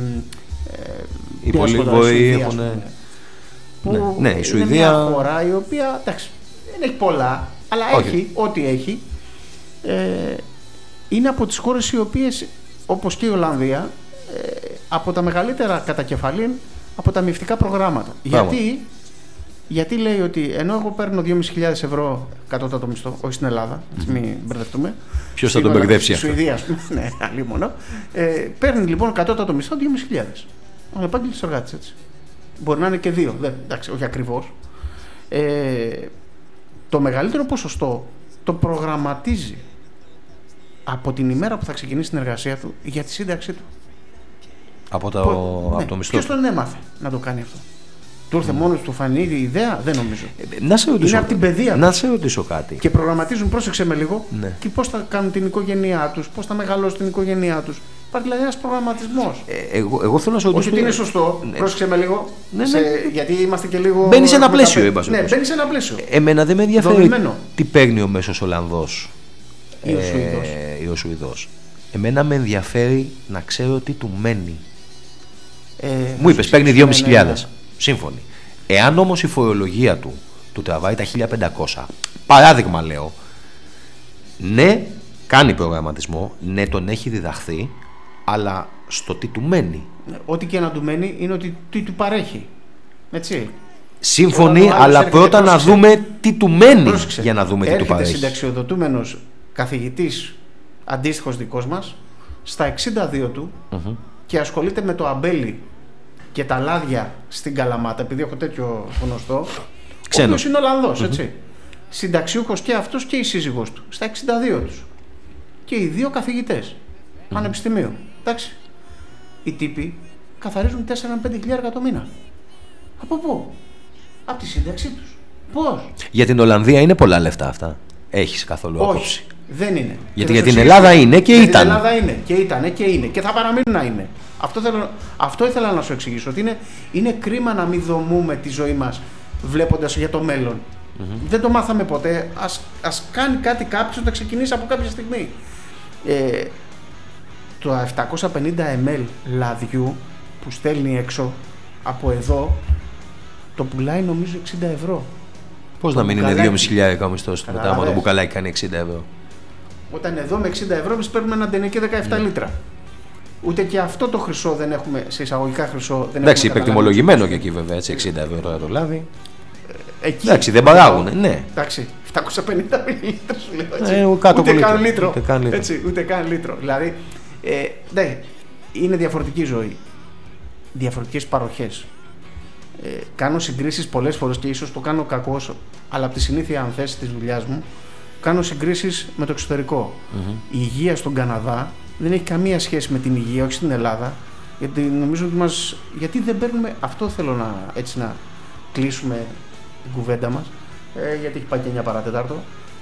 Speaker 3: οι πολύ βοηθοί έχουν. Ναι, η Σουηδία.
Speaker 2: Είναι μια χώρα η οποία, εντάξει, δεν έχει πολλά, αλλά έχει ό,τι έχει. Είναι από τις χώρες οι οποίες, όπως και η Ολλανδία, από τα μεγαλύτερα κατά κεφαλήν αποταμιευτικά προγράμματα. Γιατί λέει ότι ενώ εγώ παίρνω 2.500 ευρώ κατώτατο μισθό, όχι στην Ελλάδα, μην μπερδευτούμε.
Speaker 3: Ποιος θα τον μπερδέψει αυτό?
Speaker 2: Στη Σουηδία, ας πούμε, ναι, αλλήμονο. Παίρνει λοιπόν κατώτατο μισθό 2.500. Ο επάγγελτος εργάτης, έτσι. Μπορεί να είναι και 2, εντάξει, όχι ακριβώς. Το μεγαλύτερο ποσοστό το προγραμματίζει από την ημέρα που θα ξεκινήσει την εργασία του για τη σύνταξή του.
Speaker 3: Από το μισθό.
Speaker 2: Ποιος τον έμαθε να το κάνει αυτό? Του ήρθε μόνος του, φανεί η ιδέα? Δεν νομίζω.
Speaker 3: Είναι
Speaker 2: από την παιδεία.
Speaker 3: Να σε ρωτήσω κάτι.
Speaker 2: Και προγραμματίζουν, πρόσεξε με λίγο,
Speaker 3: ναι,
Speaker 2: και πώς θα κάνουν την οικογένειά τους, πώς θα μεγαλώσουν την οικογένειά τους. Υπάρχει δηλαδή ένας προγραμματισμός.
Speaker 3: Εγώ θέλω να σε ρωτήσω.
Speaker 2: Όχι ότι είναι σωστό, ναι, πρόσεξε με λίγο.
Speaker 3: Ναι.
Speaker 2: Γιατί είμαστε και λίγο.
Speaker 3: Μπαίνει σε ένα πλαίσιο,
Speaker 2: ναι, μπαίνει σε ένα πλαίσιο.
Speaker 3: Εμένα δεν με ενδιαφέρει τι παίρνει ο μέσος Ολλανδός
Speaker 2: ή
Speaker 3: ο Σουηδός. Εμένα με ενδιαφέρει να ξέρω τι του μένει. Μου είπες παίρνει 2.500. Σύμφωνοι. Εάν όμως η φορολογία του τραβάει τα 1.500, παράδειγμα λέω, ναι, κάνει προγραμματισμό, ναι, τον έχει διδαχθεί, αλλά στο τι του μένει.
Speaker 2: Ό,τι και να του μένει είναι ότι τι του παρέχει. Έτσι.
Speaker 3: Σύμφωνοι, αλλά πρώτα να δούμε τι του μένει για να δούμε τι του παρέχει.
Speaker 2: Έρχεται συνταξιοδοτούμενος καθηγητής αντίστοιχος δικός μας στα 62 του και ασχολείται με το αμπέλι και τα λάδια στην Καλαμάτα, επειδή έχω τέτοιο γνωστό, ο οποίος είναι Ολλανδός, έτσι. Συνταξιούχος και αυτός και η σύζυγός του, στα 62 τους. Και οι δύο καθηγητές πανεπιστημίου. Εντάξει. Οι τύποι καθαρίζουν 4-5 χιλιάρικα το μήνα. Από πού? Από τη σύνταξή τους. Πώς?
Speaker 3: Για την Ολλανδία είναι πολλά λεφτά αυτά. Έχεις καθόλου άποψη?
Speaker 2: Όχι, δεν είναι.
Speaker 3: Γιατί για την Ελλάδα είναι και ήταν.
Speaker 2: Για την Ελλάδα είναι και ήταν και είναι και θα παραμείνουν να είναι. Αυτό ήθελα να σου εξηγήσω. Ότι είναι κρίμα να μην δομούμε τη ζωή μας βλέποντας για το μέλλον. Δεν το μάθαμε ποτέ. Ας κάνει κάτι κάποιος όταν ξεκινήσει από κάποια στιγμή. Το 750 ml λαδιού που στέλνει έξω από εδώ το πουλάει νομίζω 60 ευρώ.
Speaker 3: Πώς να μην είναι 2.500 ο μισθός του μετά, άμα το μπουκαλάκι κάνει 60 ευρώ.
Speaker 2: Όταν εδώ με 60 ευρώ εμείς παίρνουμε ένα ντενεκέ 17 λίτρα. Ούτε και αυτό το χρυσό δεν έχουμε, σε εισαγωγικά χρυσό δεν
Speaker 3: εντάξει, υπερτιμολογημένο και εκεί βέβαια, έτσι, 60 ευρώ τώρα το λάδι. Εκεί, εντάξει, δεν παράγουν, ναι.
Speaker 2: Εντάξει, 750 μιλίλιτρα σου λέω, έτσι.
Speaker 3: Ούτε καν λίτρο.
Speaker 2: Ούτε καν λίτρο. Δηλαδή, ναι, είναι διαφορετική ζωή. Διαφορετικές παροχές. Κάνω συγκρίσεις πολλές φορές και ίσως το κάνω κακώς, αλλά από τη συνήθεια, αν θες, της δουλειάς μου, κάνω συγκρίσεις με το εξωτερικό. Η υγεία στον Καναδά δεν έχει καμία σχέση με την υγεία, όχι στην Ελλάδα, γιατί νομίζω ότι γιατί δεν παίρνουμε. Αυτό θέλω να κλείσουμε την κουβέντα μας, γιατί έχει πάει και 9 παρατέταρτο.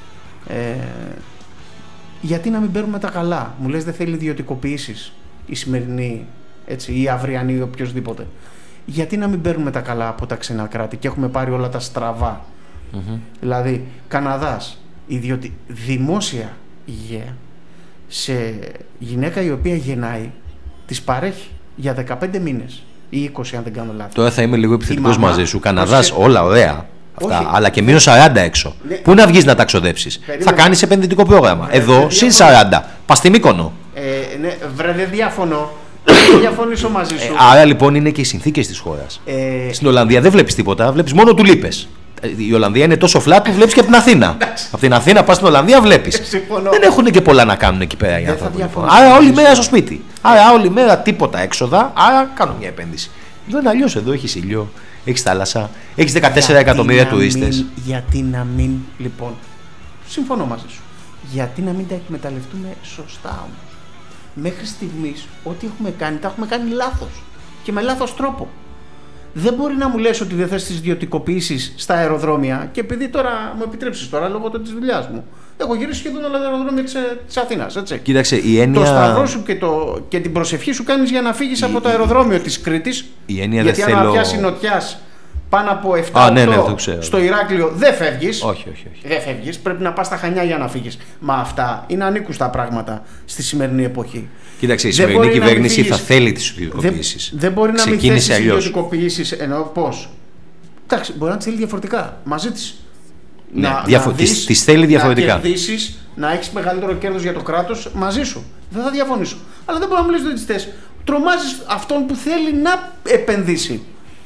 Speaker 2: Γιατί να μην παίρνουμε τα καλά? Μου λες δεν θέλει ιδιωτικοποιήσεις η σημερινή, έτσι, ή η αυριανή ή οποιοδήποτε. Γιατί να μην παίρνουμε τα καλά από τα ξένα κράτη και έχουμε πάρει όλα τα στραβά? Δηλαδή, Καναδάς, δημόσια υγεία σε γυναίκα η οποία γεννάει της παρέχει για 15 μήνες ή 20 αν δεν κάνω λάθος.
Speaker 3: Τώρα θα είμαι λίγο επιθετικός μαζί σου. Καναδάς, όλα ωραία. Αυτά, αλλά και μείον 40 έξω. Ναι. Πού να βγεις να τα ξοδέψεις? Θα κάνεις επενδυτικό πρόγραμμα. Εδώ συν 40. Πας στη Μύκονο.
Speaker 2: Ναι, βρε, δεν διαφωνώ. Δεν διαφωνήσω μαζί σου.
Speaker 3: Άρα λοιπόν είναι και οι συνθήκες της χώρας. Στην Ολλανδία δεν βλέπεις τίποτα, βλέπεις μόνο τουλίπες. Η Ολλανδία είναι τόσο flat που βλέπεις και από την Αθήνα. Από την Αθήνα πας στην Ολλανδία, βλέπεις. Δεν έχουν και πολλά να κάνουν εκεί πέρα οι άνθρωποι. Άρα όλη μέρα στο σπίτι. Άρα όλη μέρα τίποτα έξοδα. Άρα κάνω μια επένδυση. Εδώ είναι αλλιώς. Εδώ έχεις ήλιο, έχεις θάλασσα, έχεις 14 εκατομμύρια τουρίστες.
Speaker 2: Γιατί να μην, λοιπόν. Συμφωνώ μαζί σου. Γιατί να μην τα εκμεταλλευτούμε σωστά όμως? Μέχρι στιγμής, ό,τι έχουμε κάνει, τα έχουμε κάνει λάθος. Και με λάθος τρόπο. Δεν μπορεί να μου λες ότι δεν θες τις ιδιωτικοποιήσεις στα αεροδρόμια, και επειδή τώρα μου επιτρέψεις τώρα λόγω της δουλειάς μου. Έχω γυρίσει σχεδόν όλα τα αεροδρόμια της Αθήνας, έτσι.
Speaker 3: Κοίταξε, η έννοια.
Speaker 2: Το σταυρό σου και την προσευχή σου κάνεις για να φύγεις από το αεροδρόμιο της Κρήτης.
Speaker 3: Η έννοια
Speaker 2: γιατί
Speaker 3: δεν
Speaker 2: αν
Speaker 3: θέλω.
Speaker 2: πιάσει νοτιάς πάνω από 7-8 στο Ηράκλειο δεν φεύγεις.
Speaker 3: Όχι.
Speaker 2: Δεν φεύγεις. Πρέπει να πας στα Χανιά για να φύγεις. Μα αυτά είναι ανήκουστα πράγματα στη σημερινή εποχή.
Speaker 3: Κοίταξε, η σημερινή κυβέρνηση θα θέλει τις ιδιωτικοποιήσεις.
Speaker 2: Δεν μπορεί να μην θέσει τις ιδιωτικοποιήσεις, ενώ πώς? Εντάξει, μπορεί να τις θέλει διαφορετικά. Μαζί της.
Speaker 3: Ναι, τις θέλει διαφορετικά.
Speaker 2: Να κερδίσεις, να έχεις μεγαλύτερο κέρδος για το κράτος, μαζί σου. Δεν θα διαφωνήσω. Αλλά δεν μπορεί να μου λες ότι τις θες. Τρομάζεις αυτόν που θέλει να επενδύσει.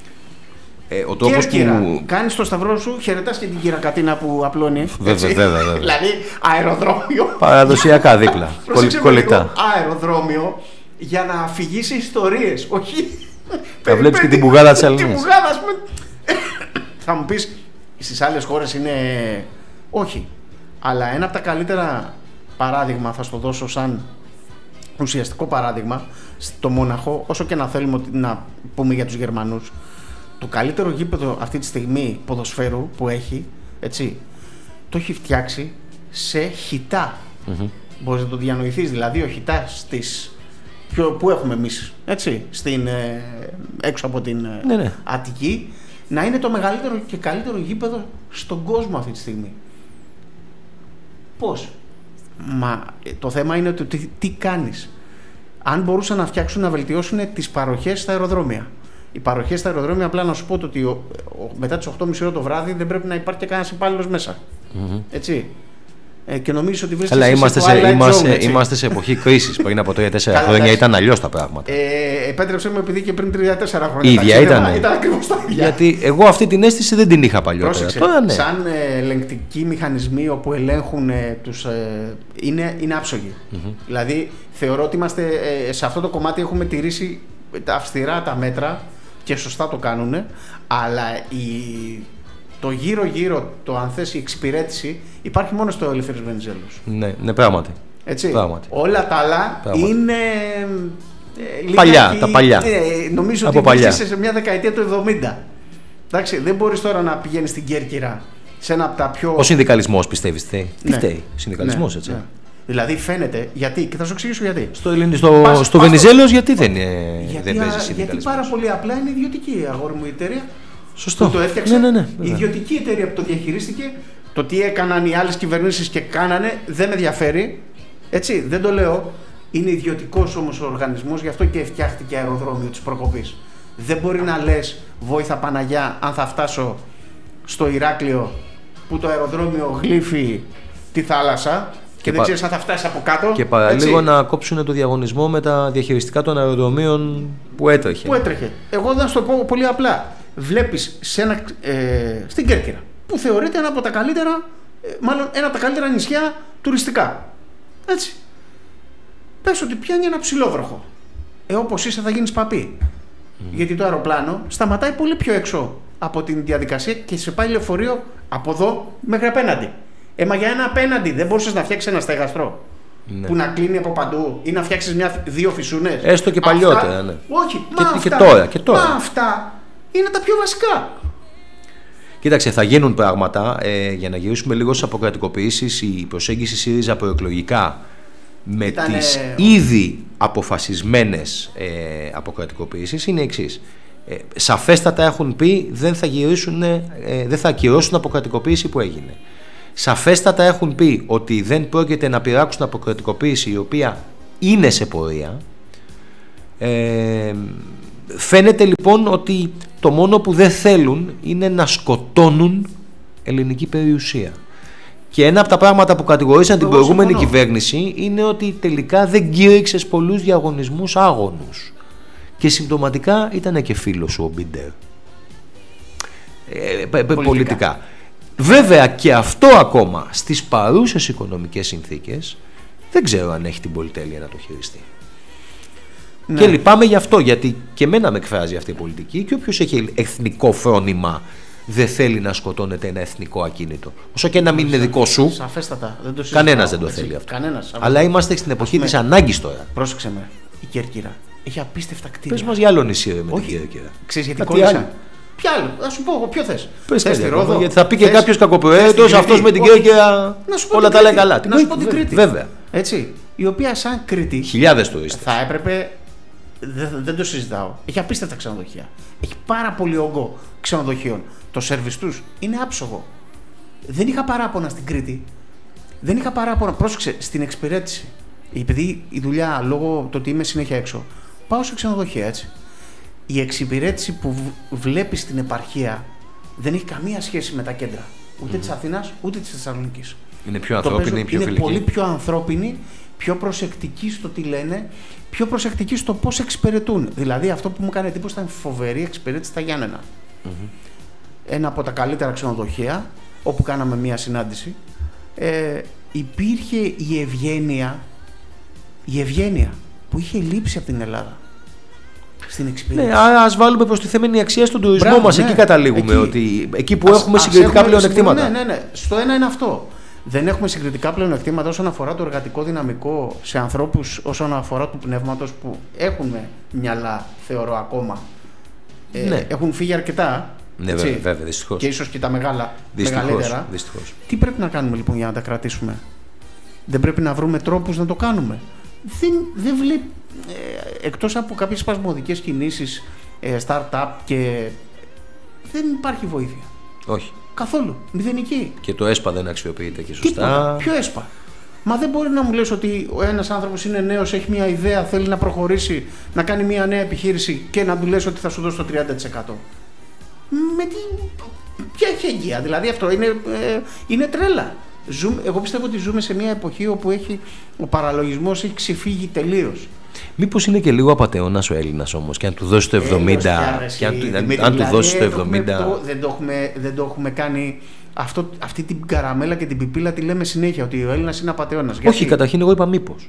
Speaker 3: Ο τρόπος που
Speaker 2: κάνεις το σταυρό σου, χαιρετάς και την κυρακατίνα που απλώνει.
Speaker 3: Βέβαια.
Speaker 2: Δηλαδή αεροδρόμιο.
Speaker 3: Παραδοσιακά δίπλα. Κολλητά.
Speaker 2: Αεροδρόμιο για να αφηγήσει ιστορίες. Όχι.
Speaker 3: Θα βλέπεις και την πουγάδα της Ελληνίας.
Speaker 2: Την πουγάδα, ας πούμε. Θα μου πεις, στις άλλες χώρες είναι. Όχι. Αλλά ένα από τα καλύτερα παράδειγμα, θα στο δώσω σαν ουσιαστικό παράδειγμα, στο Μόναχο, όσο και να θέλουμε να πούμε για τους Γερμανούς. Το καλύτερο γήπεδο αυτή τη στιγμή ποδοσφαίρου που έχει, έτσι, το έχει φτιάξει σε χιτά. Μπορείς να το διανοηθείς, δηλαδή ο χιτάς που έχουμε εμείς, έτσι, έξω από την Αττική, να είναι το μεγαλύτερο και καλύτερο γήπεδο στον κόσμο αυτή τη στιγμή. Πώς? Μα το θέμα είναι ότι τι κάνεις. Αν μπορούσαν να φτιάξουν, να βελτιώσουν τις παροχές στα αεροδρόμια, Οι παροχές στα αεροδρόμια, απλά να σου πω ότι μετά τις 8.30 ώρα το βράδυ δεν πρέπει να υπάρχει και κανένας υπάλληλος μέσα. Έτσι. Και νομίζω ότι βρίσκεται.
Speaker 3: Αλλά είμαστε σε εποχή κρίσης. Πριν από 3-4 χρόνια ήταν αλλιώς τα πράγματα.
Speaker 2: Επέτρεψε μου, επειδή και πριν 3-4 χρόνια.
Speaker 3: Ίδια ήταν.
Speaker 2: Ήταν ακριβώς τα ίδια.
Speaker 3: Γιατί εγώ αυτή την αίσθηση δεν την είχα παλιότερα.
Speaker 2: Πρόσεξε,
Speaker 3: τώρα, ναι.
Speaker 2: σαν ελεγκτικοί μηχανισμοί όπου ελέγχουν τους. Είναι άψογοι. Δηλαδή θεωρώ ότι είμαστε σε αυτό το κομμάτι έχουμε τηρήσει αυστηρά τα μέτρα και σωστά το κάνουν. Αλλά το γύρω-γύρω, το αν θες, η εξυπηρέτηση υπάρχει μόνο στο Ελευθέριος Βενιζέλος.
Speaker 3: Ναι, πράγματι.
Speaker 2: Έτσι.
Speaker 3: Πράγματι.
Speaker 2: Όλα τα άλλα είναι.
Speaker 3: Παλιά, τα παλιά.
Speaker 2: Νομίζω ότι βρίσκεσαι σε μια δεκαετία του 70. Εντάξει, δεν μπορείς τώρα να πηγαίνεις στην Κέρκυρα σε ένα από τα πιο.
Speaker 3: Ο συνδικαλισμός πιστεύεις τι φταίει? Ο συνδικαλισμός, έτσι.
Speaker 2: Ναι. Δηλαδή φαίνεται, γιατί, και θα σου εξηγήσω γιατί.
Speaker 3: Στο Βενιζέλος γιατί δεν παίζει συνδικαλισμός?
Speaker 2: Γιατί πάρα πολύ απλά είναι ιδιωτική, αγόρι μου, η εταιρεία.
Speaker 3: Σωστό.
Speaker 2: Που το έφτιαξε.
Speaker 3: Ναι.
Speaker 2: Η ιδιωτική εταιρεία που το διαχειρίστηκε, το τι έκαναν οι άλλες κυβερνήσεις και κάνανε, δεν με ενδιαφέρει. Έτσι, δεν το λέω. Είναι ιδιωτικός όμως ο οργανισμός, γι' αυτό και φτιάχτηκε αεροδρόμιο της Προκοπής. Δεν μπορεί να λες βόηθα Παναγιά αν θα φτάσω στο Ηράκλειο που το αεροδρόμιο γλύφει τη θάλασσα και δεν ξέρεις αν θα φτάσει από κάτω.
Speaker 3: Και παραλίγο να κόψουν το διαγωνισμό με τα διαχειριστικά των αεροδρομίων που έτρεχε. Εγώ θα σου το πω πολύ απλά. Βλέπεις στην Κέρκυρα, που θεωρείται ένα από τα καλύτερα, μάλλον ένα από τα καλύτερα νησιά τουριστικά. Έτσι. Πες ότι πιάνει ένα ψηλόβροχο. Όπως είσαι θα γίνεις παπί. Γιατί το αεροπλάνο σταματάει πολύ πιο έξω από την διαδικασία και σε πάει λεωφορείο από εδώ μέχρι απέναντι. Μα για ένα απέναντι δεν μπορούσες να φτιάξεις ένα στέγαστρο που να κλείνει από παντού ή να φτιάξεις δύο φυσούνες? Έστω και παλιότερα, ναι.
Speaker 2: Όχι,
Speaker 3: και τώρα.
Speaker 2: Αυτά είναι τα πιο βασικά.
Speaker 3: Κοίταξε, θα γίνουν πράγματα. Για να γυρίσουμε λίγο στις αποκρατικοποιήσεις, η προσέγγιση ΣΥΡΙΖΑ προεκλογικά με τις ήδη αποφασισμένες αποκρατικοποιήσεις είναι εξής. Σαφέστατα έχουν πει δεν θα ακυρώσουν αποκρατικοποίηση που έγινε. Σαφέστατα έχουν πει ότι δεν πρόκειται να πειράξουν αποκρατικοποίηση η οποία είναι σε πορεία. Φαίνεται λοιπόν ότι το μόνο που δεν θέλουν είναι να σκοτώνουν ελληνική περιουσία. Και ένα από τα πράγματα που κατηγορήσαν την προηγούμενη κυβέρνηση είναι ότι τελικά δεν κήρυξες πολλούς διαγωνισμούς άγωνους. Και συμπτωματικά ήταν και φίλος σου ο Μπίντερ. Πολιτικά. Βέβαια και αυτό ακόμα στις παρούσες οικονομικές συνθήκες δεν ξέρω αν έχει την πολυτέλεια να το χειριστεί. Ναι. Και λυπάμαι γι' αυτό, γιατί και εμένα με εκφράζει αυτή η πολιτική και όποιος έχει εθνικό φρόνημα δεν θέλει να σκοτώνεται ένα εθνικό ακίνητο. Όσο και να μην είναι δικό σου,
Speaker 2: σαφέστατα,
Speaker 3: κανένας δεν το θέλει αυτό.
Speaker 2: Κανένας.
Speaker 3: Αλλά είμαστε στην εποχή της ανάγκης τώρα.
Speaker 2: Πρόσεξε με, η Κέρκυρα έχει απίστευτα κτίρια.
Speaker 3: Πες μας για άλλο νησί με την Κέρκυρα.
Speaker 2: Ξέρεις γιατί κόλλησα? Ποιο άλλο, θα σου πω εγώ, ποιο θες?
Speaker 3: Πες τη Ρόδο. Γιατί θα πει και κάποιος κακοπροαίρετος, αυτός με την Κέρκυρα όλα τα λέει καλά.
Speaker 2: Να σου πω την Κρήτη.
Speaker 3: Βέβαια.
Speaker 2: Έτσι, η οποία σαν Κρήτη.
Speaker 3: Χιλιάδες τουρίστες.
Speaker 2: Θα έπρεπε. Δεν το συζητάω. Έχει απίστευτα ξενοδοχεία. Έχει πάρα πολύ όγκο ξενοδοχείων. Το σερβις τους είναι άψογο. Δεν είχα παράπονα στην Κρήτη. Δεν είχα παράπονα. Πρόσεξε, στην εξυπηρέτηση. Επειδή η δουλειά, λόγω του ότι είμαι συνέχεια έξω, πάω σε ξενοδοχεία, έτσι. Η εξυπηρέτηση που βλέπεις στην επαρχία δεν έχει καμία σχέση με τα κέντρα. Ούτε της Αθήνας, ούτε της Θεσσαλονίκης.
Speaker 3: Είναι πιο ανθρώπινη, πιο φιλική.
Speaker 2: Είναι πολύ πιο ανθρώπινη, πιο προσεκτική στο τι λένε, πιο προσεκτική στο πώς εξυπηρετούν. Δηλαδή αυτό που μου έκανε εντύπωση ήταν φοβερή εξυπηρέτηση στα Γιάννενα. Ένα από τα καλύτερα ξενοδοχεία, όπου κάναμε μία συνάντηση, υπήρχε η ευγένεια που είχε λείψει από την Ελλάδα. Στην εξυπηρέτηση.
Speaker 3: Ναι, άρα ας βάλουμε προστιθέμενη αξία στον τουρισμό μας. Εκεί καταλήγουμε. Εκεί που έχουμε συγκριτικά πλεονεκτήματα.
Speaker 2: Ναι. Στο ένα είναι αυτό. Δεν έχουμε συγκριτικά πλεονεκτήματα όσον αφορά το εργατικό δυναμικό σε ανθρώπους, όσον αφορά του πνεύματος που έχουν μυαλά, θεωρώ ακόμα. Έχουν φύγει αρκετά.
Speaker 3: Ναι, βέβαια, δυστυχώς.
Speaker 2: Και ίσως και τα μεγαλύτερα.
Speaker 3: Δυστυχώς.
Speaker 2: Τι πρέπει να κάνουμε λοιπόν για να τα κρατήσουμε? Δεν πρέπει να βρούμε τρόπους να το κάνουμε? Δεν βλέπει. Εκτός από κάποιες σπασμωδικές κινήσεις, start-up και δεν υπάρχει βοήθεια.
Speaker 3: Όχι.
Speaker 2: Καθόλου. Μηδενική.
Speaker 3: Και το ΕΣΠΑ δεν αξιοποιείται και σωστά.
Speaker 2: Τίποτα. Ποιο ΕΣΠΑ? Μα δεν μπορεί να μου λες ότι ένας άνθρωπος είναι νέος, έχει μια ιδέα, θέλει να προχωρήσει, να κάνει μια νέα επιχείρηση και να του λες ότι θα σου δώσει το 30%. Με τι. Ποια εχέγγυα, δηλαδή αυτό είναι τρέλα. Εγώ πιστεύω ότι ζούμε σε μια εποχή όπου ο παραλογισμός έχει ξεφύγει τελείως.
Speaker 3: Μήπως είναι και λίγο απατεώνας ο Έλληνας όμως και αν του δώσει το 70 και αν του δώσει το 70...
Speaker 2: Δεν το έχουμε κάνει αυτή την καραμέλα και την πιπίλα τη λέμε συνέχεια ότι ο Έλληνας είναι απατεώνας.
Speaker 3: Όχι, καταρχήν εγώ είπα μήπως.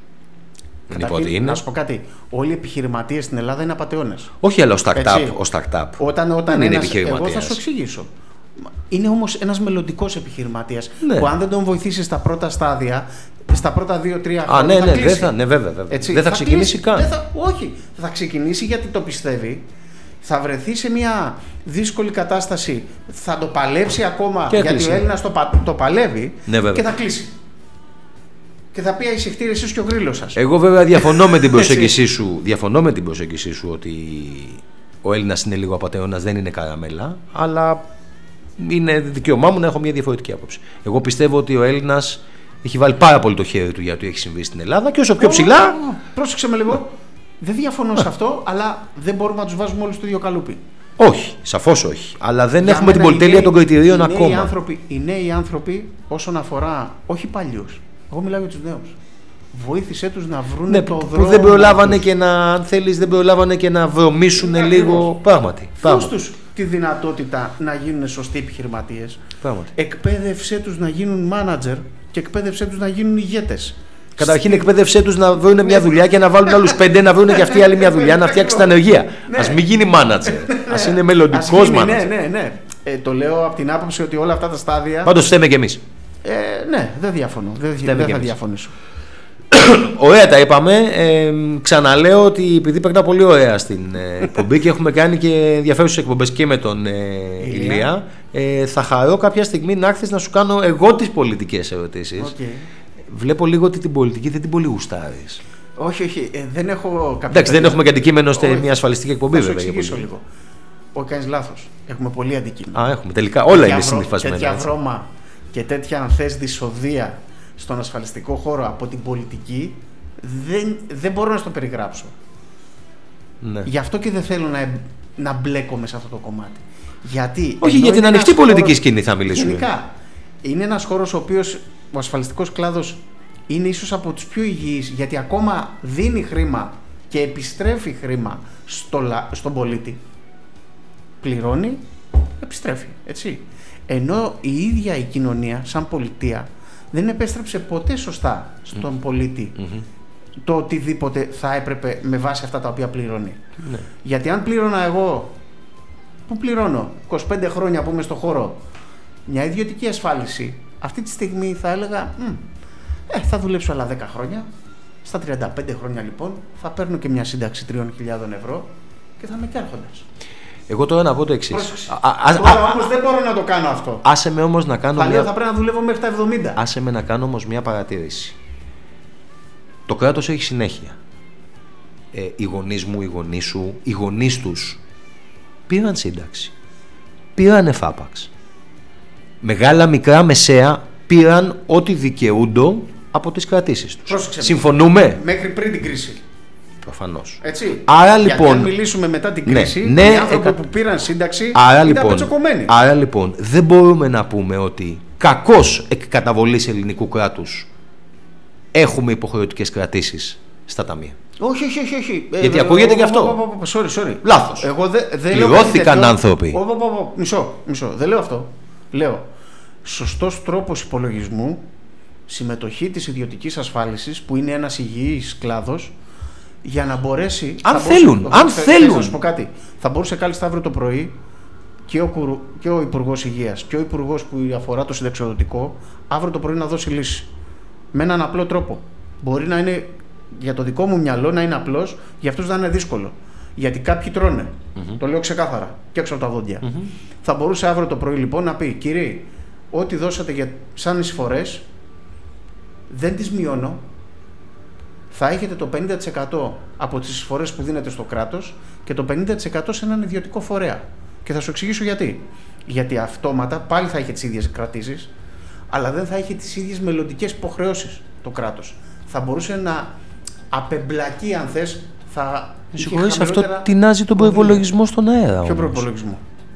Speaker 2: Να σου πω κάτι. Όλοι οι επιχειρηματίες στην Ελλάδα είναι απατεώνες.
Speaker 3: Όχι, αλλά ο startup
Speaker 2: όταν
Speaker 3: είναι
Speaker 2: επιχειρηματίας. Εγώ θα σου εξηγήσω. Είναι όμως ένας μελωδικός επιχειρηματίας που αν δεν τον βοηθήσεις στα πρώτα στάδια, στα πρώτα 2-3 χρόνια.
Speaker 3: Βέβαια. Δεν θα ξεκινήσει καν.
Speaker 2: Όχι, θα ξεκινήσει γιατί το πιστεύει. Θα βρεθεί σε μια δύσκολη κατάσταση. Θα το παλέψει ακόμα γιατί ο Έλληνας το παλεύει και θα κλείσει. Και θα πει εισηχτήρε εσείς και ο γρίλος σας.
Speaker 3: Εγώ βέβαια διαφωνώ με την προσέγγιση σου ότι ο Έλληνας είναι λίγο απατεώνας, δεν είναι καραμέλα, αλλά είναι δικαίωμά μου να έχω μια διαφορετική άποψη. Εγώ πιστεύω ότι ο Έλληνας έχει βάλει πάρα πολύ το χέρι του για το έχει συμβεί στην Ελλάδα και όσο πιο ψηλά.
Speaker 2: Πρόσεξε με λίγο. Δεν διαφωνώ σε αυτό, αλλά δεν μπορούμε να τους βάζουμε όλους στο ίδιο καλούπι.
Speaker 3: Όχι, σαφώς όχι. Αλλά δεν έχουμε την πολυτέλεια των κριτηρίων ακόμα.
Speaker 2: Οι νέοι άνθρωποι, όσον αφορά, όχι παλιούς. Εγώ μιλάω για τους νέους. Βοήθησέ τους να βρουν το δρόμο.
Speaker 3: Που δεν προλάβανε και να, αν θέλεις, δεν προλάβανε και να βρωμίσουν λίγο. Πράγματι.
Speaker 2: Δώσ' τους τη δυνατότητα να γίνουν σωστοί επιχειρηματίες. Εκπαίδευσέ τους να γίνουν μάνατζερ και εκπαίδευσέ τους να γίνουν ηγέτες.
Speaker 3: Καταρχήν εκπαίδευσέ τους να βρουν μια δουλειά και να βάλουν άλλους 5 να βρουν και αυτοί άλλη μια δουλειά να φτιάξει την ανεργία. Ας μην γίνει μάνατζερ. Ας είναι μελλοντικός μάνατζερ.
Speaker 2: Ναι. Το λέω από την άποψη ότι όλα αυτά τα στάδια.
Speaker 3: Πάντως φταίμε κι εμείς.
Speaker 2: Ναι, δεν διαφωνώ. Δεν θα διαφωνήσω.
Speaker 3: Ωραία τα είπαμε. Ξαναλέω ότι επειδή περνά πολύ ωραία στην εκπομπή και έχουμε κάνει και ενδιαφέρουσες εκπομπές και με τον Ηλία, θα χαρώ κάποια στιγμή να έρθεις να σου κάνω εγώ τις πολιτικές ερωτήσεις. Βλέπω λίγο ότι την πολιτική δεν την πολύ γουστάρεις.
Speaker 2: Όχι, δεν έχω κάποια.
Speaker 3: Εντάξει, δεν έχουμε και αντικείμενο σε μια ασφαλιστική εκπομπή, βέβαια.
Speaker 2: Θα σου εξηγήσω λίγο. Όχι, κάνεις λάθος. Έχουμε πολύ αντικείμενο.
Speaker 3: Έχουμε. Τελικά όλα είναι συνυφασμένα.
Speaker 2: Τέτοια βρώμα και τέτοια, αν θες, δυσοδεία στον ασφαλιστικό χώρο από την πολιτική δεν μπορώ να στο περιγράψω.
Speaker 3: Ναι.
Speaker 2: Γι' αυτό και δεν θέλω να μπλέκομαι σε αυτό το κομμάτι. Γιατί.
Speaker 3: Όχι, για την ανοιχτή πολιτική σκηνή θα μιλήσουμε.
Speaker 2: Γενικά. Είναι ένας χώρος ο ασφαλιστικός κλάδος είναι ίσως από τους πιο υγιείς, γιατί ακόμα δίνει χρήμα και επιστρέφει χρήμα στον πολίτη. Πληρώνει, επιστρέφει, έτσι. Ενώ η ίδια η κοινωνία, σαν πολιτεία, δεν επέστρεψε ποτέ σωστά στον πολίτη το οτιδήποτε θα έπρεπε με βάση αυτά τα οποία πληρώνει. Ναι. Γιατί αν πλήρωνα εγώ, που πληρώνω 25 χρόνια που είμαι στο χώρο, μια ιδιωτική ασφάλιση, αυτή τη στιγμή θα έλεγα θα δουλέψω άλλα 10 χρόνια. Στα 35 χρόνια λοιπόν θα παίρνω και μια σύνταξη 3.000 ευρώ και θα είμαι και άρχοντας.
Speaker 3: Εγώ τώρα να πω το εξής.
Speaker 2: Τώρα όμως δεν μπορώ να το κάνω αυτό.
Speaker 3: Άσε με όμως να κάνω.
Speaker 2: Θα πρέπει να δουλεύω μέχρι τα 70.
Speaker 3: Άσε με να κάνω όμως μια παρατήρηση. Το κράτος έχει συνέχεια. Οι γονείς μου, οι γονείς σου, οι γονείς τους πήραν σύνταξη. Πήραν εφάπαξ. Μεγάλα, μικρά, μεσαία πήραν ό,τι δικαιούνται από τις κρατήσεις τους.
Speaker 2: Πρόσεξε.
Speaker 3: Συμφωνούμε.
Speaker 2: Μέχρι πριν την κρίση.
Speaker 3: Προφανώς.
Speaker 2: Έτσι.
Speaker 3: Άρα
Speaker 2: γιατί
Speaker 3: λοιπόν.
Speaker 2: Αν μιλήσουμε μετά την κρίση, οι άνθρωποι που πήραν σύνταξη ήταν πετσοκομμένοι.
Speaker 3: Άρα λοιπόν δεν μπορούμε να πούμε ότι κακώς εκ καταβολής ελληνικού κράτους έχουμε υποχρεωτικές κρατήσεις στα ταμεία.
Speaker 2: Όχι.
Speaker 3: Γιατί ακούγεται και αυτό.
Speaker 2: Sorry.
Speaker 3: Λάθος.
Speaker 2: Εγώ
Speaker 3: πληρώθηκαν άνθρωποι.
Speaker 2: Μισό. Δεν λέω αυτό. Λέω σωστός τρόπος υπολογισμού, συμμετοχή της ιδιωτικής ασφάλισης, που είναι ένας υγιής κλάδος, για να μπορέσει.
Speaker 3: Αν θέλουν.
Speaker 2: Να σου πω κάτι. Θα μπορούσε κάλλιστα αύριο το πρωί και ο Υπουργός Υγείας και ο Υπουργός που αφορά το συνταξιοδοτικό, αύριο το πρωί να δώσει λύση. Με έναν απλό τρόπο. Μπορεί να είναι, για το δικό μου μυαλό, να είναι απλός, για αυτούς να είναι δύσκολο. Γιατί κάποιοι τρώνε. Το λέω ξεκάθαρα. Και έξω από τα δόντια. Θα μπορούσε αύριο το πρωί λοιπόν να πει: κύριοι, ό,τι δώσατε σαν εισφορές, δεν τις μειώνω. Θα έχετε το 50% από τις εισφορές που δίνετε στο κράτος και το 50% σε έναν ιδιωτικό φορέα. Και θα σου εξηγήσω γιατί. Γιατί αυτόματα πάλι θα είχε τις ίδιες κρατήσεις, αλλά δεν θα είχε τις ίδιες μελλοντικές υποχρεώσεις. το κράτος. Θα μπορούσε να απεμπλακεί, αν θες, θα.
Speaker 3: Συγχωρείς, αυτό τεινάζει τον προϋπολογισμό στον αέρα.
Speaker 2: Ποιο προϋπολογισμό?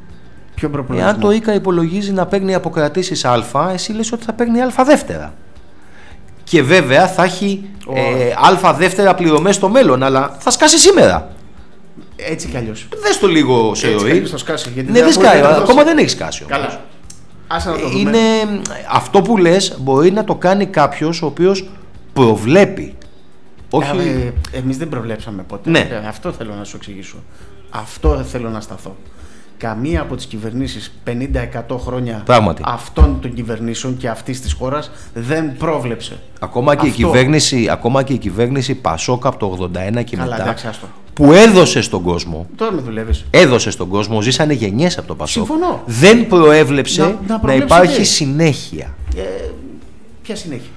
Speaker 3: Εάν το ΙΚΑ υπολογίζει να παίρνει αποκρατήσεις Α, εσύ λες ότι θα παίρνει Α δεύτερα. Και βέβαια θα έχει Α δεύτερα πληρωμές στο μέλλον, αλλά θα σκάσει σήμερα.
Speaker 2: Έτσι κι αλλιώς.
Speaker 3: Δες το λίγο σε ροή.
Speaker 2: Θα σκάσει.
Speaker 3: Ναι, δεν σκάει. Ακόμα δεν έχει σκάσει.
Speaker 2: Καλά. Άσε να το δούμε.
Speaker 3: Είναι αυτό που λες, μπορεί να το κάνει κάποιος ο οποίος προβλέπει. Όχι.
Speaker 2: Εμείς δεν προβλέψαμε ποτέ.
Speaker 3: Ναι.
Speaker 2: Αυτό θέλω να σου εξηγήσω. Αυτό θέλω να σταθώ. Καμία από τις κυβερνήσεις 50-100 χρόνια
Speaker 3: Πράγματι.
Speaker 2: αυτών των κυβερνήσεων και αυτής της χώρας δεν πρόβλεψε.
Speaker 3: Ακόμα και η κυβέρνηση Πασόκ από το 81 και
Speaker 2: Καλά,
Speaker 3: μετά,
Speaker 2: εντάξει, άστο.
Speaker 3: που έδωσε στον κόσμο.
Speaker 2: Τώρα με δουλεύεις.
Speaker 3: Έδωσε στον κόσμο, ζήσανε γενιές από το Πασόκ.
Speaker 2: Συμφωνώ.
Speaker 3: Δεν προέβλεψε να υπάρχει
Speaker 2: τι?
Speaker 3: συνέχεια.
Speaker 2: Ποια συνέχεια?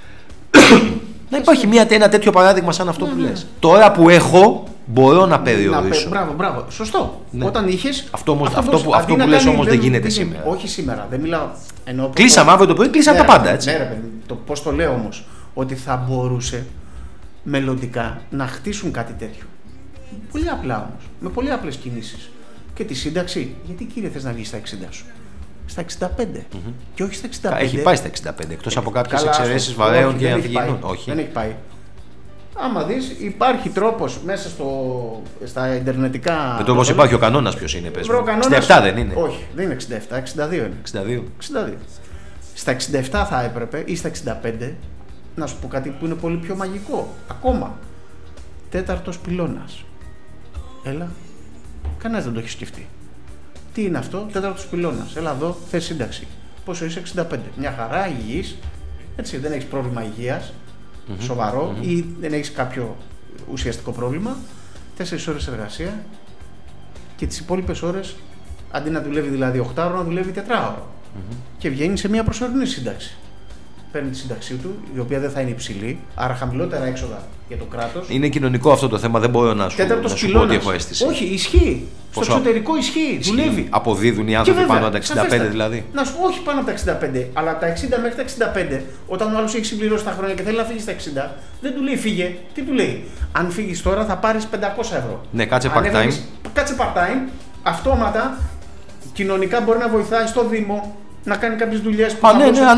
Speaker 3: Να υπάρχει ένα τέτοιο παράδειγμα σαν αυτό που λες. Τώρα που έχω, μπορώ να περιορίσω.
Speaker 2: Μπράβο. Σωστό.
Speaker 3: Ναι.
Speaker 2: Όταν είχες.
Speaker 3: Αυτό που λες όμως δεν γίνεται σήμερα.
Speaker 2: Όχι σήμερα. Δεν μιλάω.
Speaker 3: Κλείσαμε αύριο το πρωί, κλείσαμε τα πάντα, έτσι.
Speaker 2: Ναι, ρε παιδί. Πώς το λέω όμως? Ότι θα μπορούσε μελλοντικά να χτίσουν κάτι τέτοιο. Πολύ απλά όμως. Με πολύ απλές κινήσεις. Και τη σύνταξη. Γιατί, κύριε, θες να βγεις στα 60 σου? Στα 65. Και όχι στα 65.
Speaker 3: Έχει πάει στα 65. Εκτός από κάποιες εξαιρέσεις βαρέων και ανθυγιεινών.
Speaker 2: Όχι. Δεν έχει πάει. Άμα δεις, υπάρχει τρόπος μέσα στα ιντερνετικά.
Speaker 3: Με τρόπος υπάρχει ο κανόνας, ποιος είναι, πες μου? 67 δεν είναι?
Speaker 2: Όχι, δεν είναι 67, 62 είναι. 62. Στα 67 θα έπρεπε ή στα 65, να σου πω κάτι που είναι πολύ πιο μαγικό. Ακόμα. 4ος πυλώνας. Έλα. Κανένας δεν το έχει σκεφτεί. Τι είναι αυτό? 4ος πυλώνας. Έλα εδώ, θες σύνταξη. Πόσο είσαι? 65. Μια χαρά, υγιής. Έτσι, δεν έχεις πρόβλημα υγείας. Σοβαρό ή δεν έχεις κάποιο ουσιαστικό πρόβλημα. 4 ώρες εργασία και τις υπόλοιπες ώρες, αντί να δουλεύει δηλαδή 8 ώρα, να δουλεύει 4 ώρα. Και βγαίνει σε μια προσωρινή σύνταξη. Παίρνει τη σύνταξή του, η οποία δεν θα είναι υψηλή, άρα χαμηλότερα έξοδα για το κράτος.
Speaker 3: Είναι κοινωνικό αυτό το θέμα, δεν μπορώ να σου πω ότι έχω αίσθηση.
Speaker 2: Όχι, ισχύει. Στο εξωτερικό ισχύει. Δουλεύει.
Speaker 3: Αποδίδουν οι άνθρωποι πάνω από τα 65 δηλαδή.
Speaker 2: Να σου πω, όχι πάνω από τα 65, αλλά τα 60 μέχρι τα 65, όταν ο άλλος έχει συμπληρώσει τα χρόνια και θέλει να φύγει στα 60, δεν του λέει φύγε. Τι του λέει? Αν φύγεις τώρα θα πάρεις 500 ευρώ.
Speaker 3: Ναι, κάτσε part-time.
Speaker 2: Κάτσε part-time. Αυτόματα κοινωνικά μπορεί να βοηθάει στο Δήμο να κάνει κάποιες δουλειές που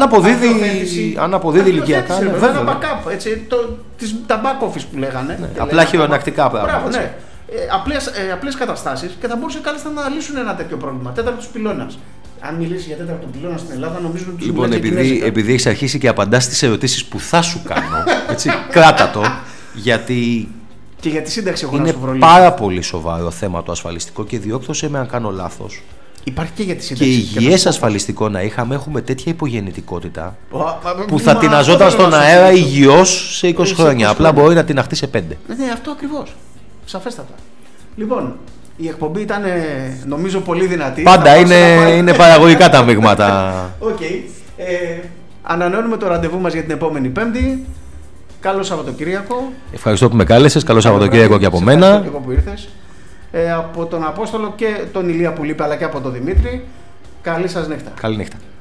Speaker 3: αν αποδίδει ηλικιακά.
Speaker 2: Ένα backup, έτσι, τα back office που λέγανε.
Speaker 3: Ναι, απλά χειρονακτικά πράγματα.
Speaker 2: Ναι. Απλές καταστάσεις και θα μπορούσε κάλλιστα να λύσουν ένα τέτοιο πρόβλημα. 4ος πυλώνας. Αν μιλήσει για 4ο πυλώνα στην Ελλάδα, νομίζω ότι.
Speaker 3: Λοιπόν, επειδή έχεις αρχίσει και απαντάς στις ερωτήσεις που θα σου κάνω, έτσι, κράτα το, γιατί.
Speaker 2: Και για τη σύνταξη έχω
Speaker 3: είναι
Speaker 2: να σου βρω
Speaker 3: πάρα πολύ σοβαρό θέμα το ασφαλιστικό και διόρθωσε με αν κάνω λάθος.
Speaker 2: Υπάρχει και για τη σύνταξη.
Speaker 3: Και υγιές ασφαλιστικό να έχουμε τέτοια υπογεννητικότητα που θα τειναζόταν στον αέρα υγιώς σε 20 χρόνια. Απλά μπορεί να τειναχτεί σε 5.
Speaker 2: Ναι, αυτό ακριβώς. Σαφέστατα. Λοιπόν, η εκπομπή ήταν νομίζω πολύ δυνατή.
Speaker 3: Πάντα είναι παραγωγικά τα μείγματα.
Speaker 2: Οκ. Ανανεώνουμε το ραντεβού μας για την επόμενη Πέμπτη. Καλό Σαββατοκύριακο.
Speaker 3: Ευχαριστώ που με κάλεσες. Καλό Σαββατοκύριακο και από μένα.
Speaker 2: Ευχαριστώ και εγώ που ήρθες. Από τον Απόστολο και τον Ηλία που λείπει, αλλά και από τον Δημήτρη. Καλή σας νύχτα.
Speaker 3: Καλή νύχτα.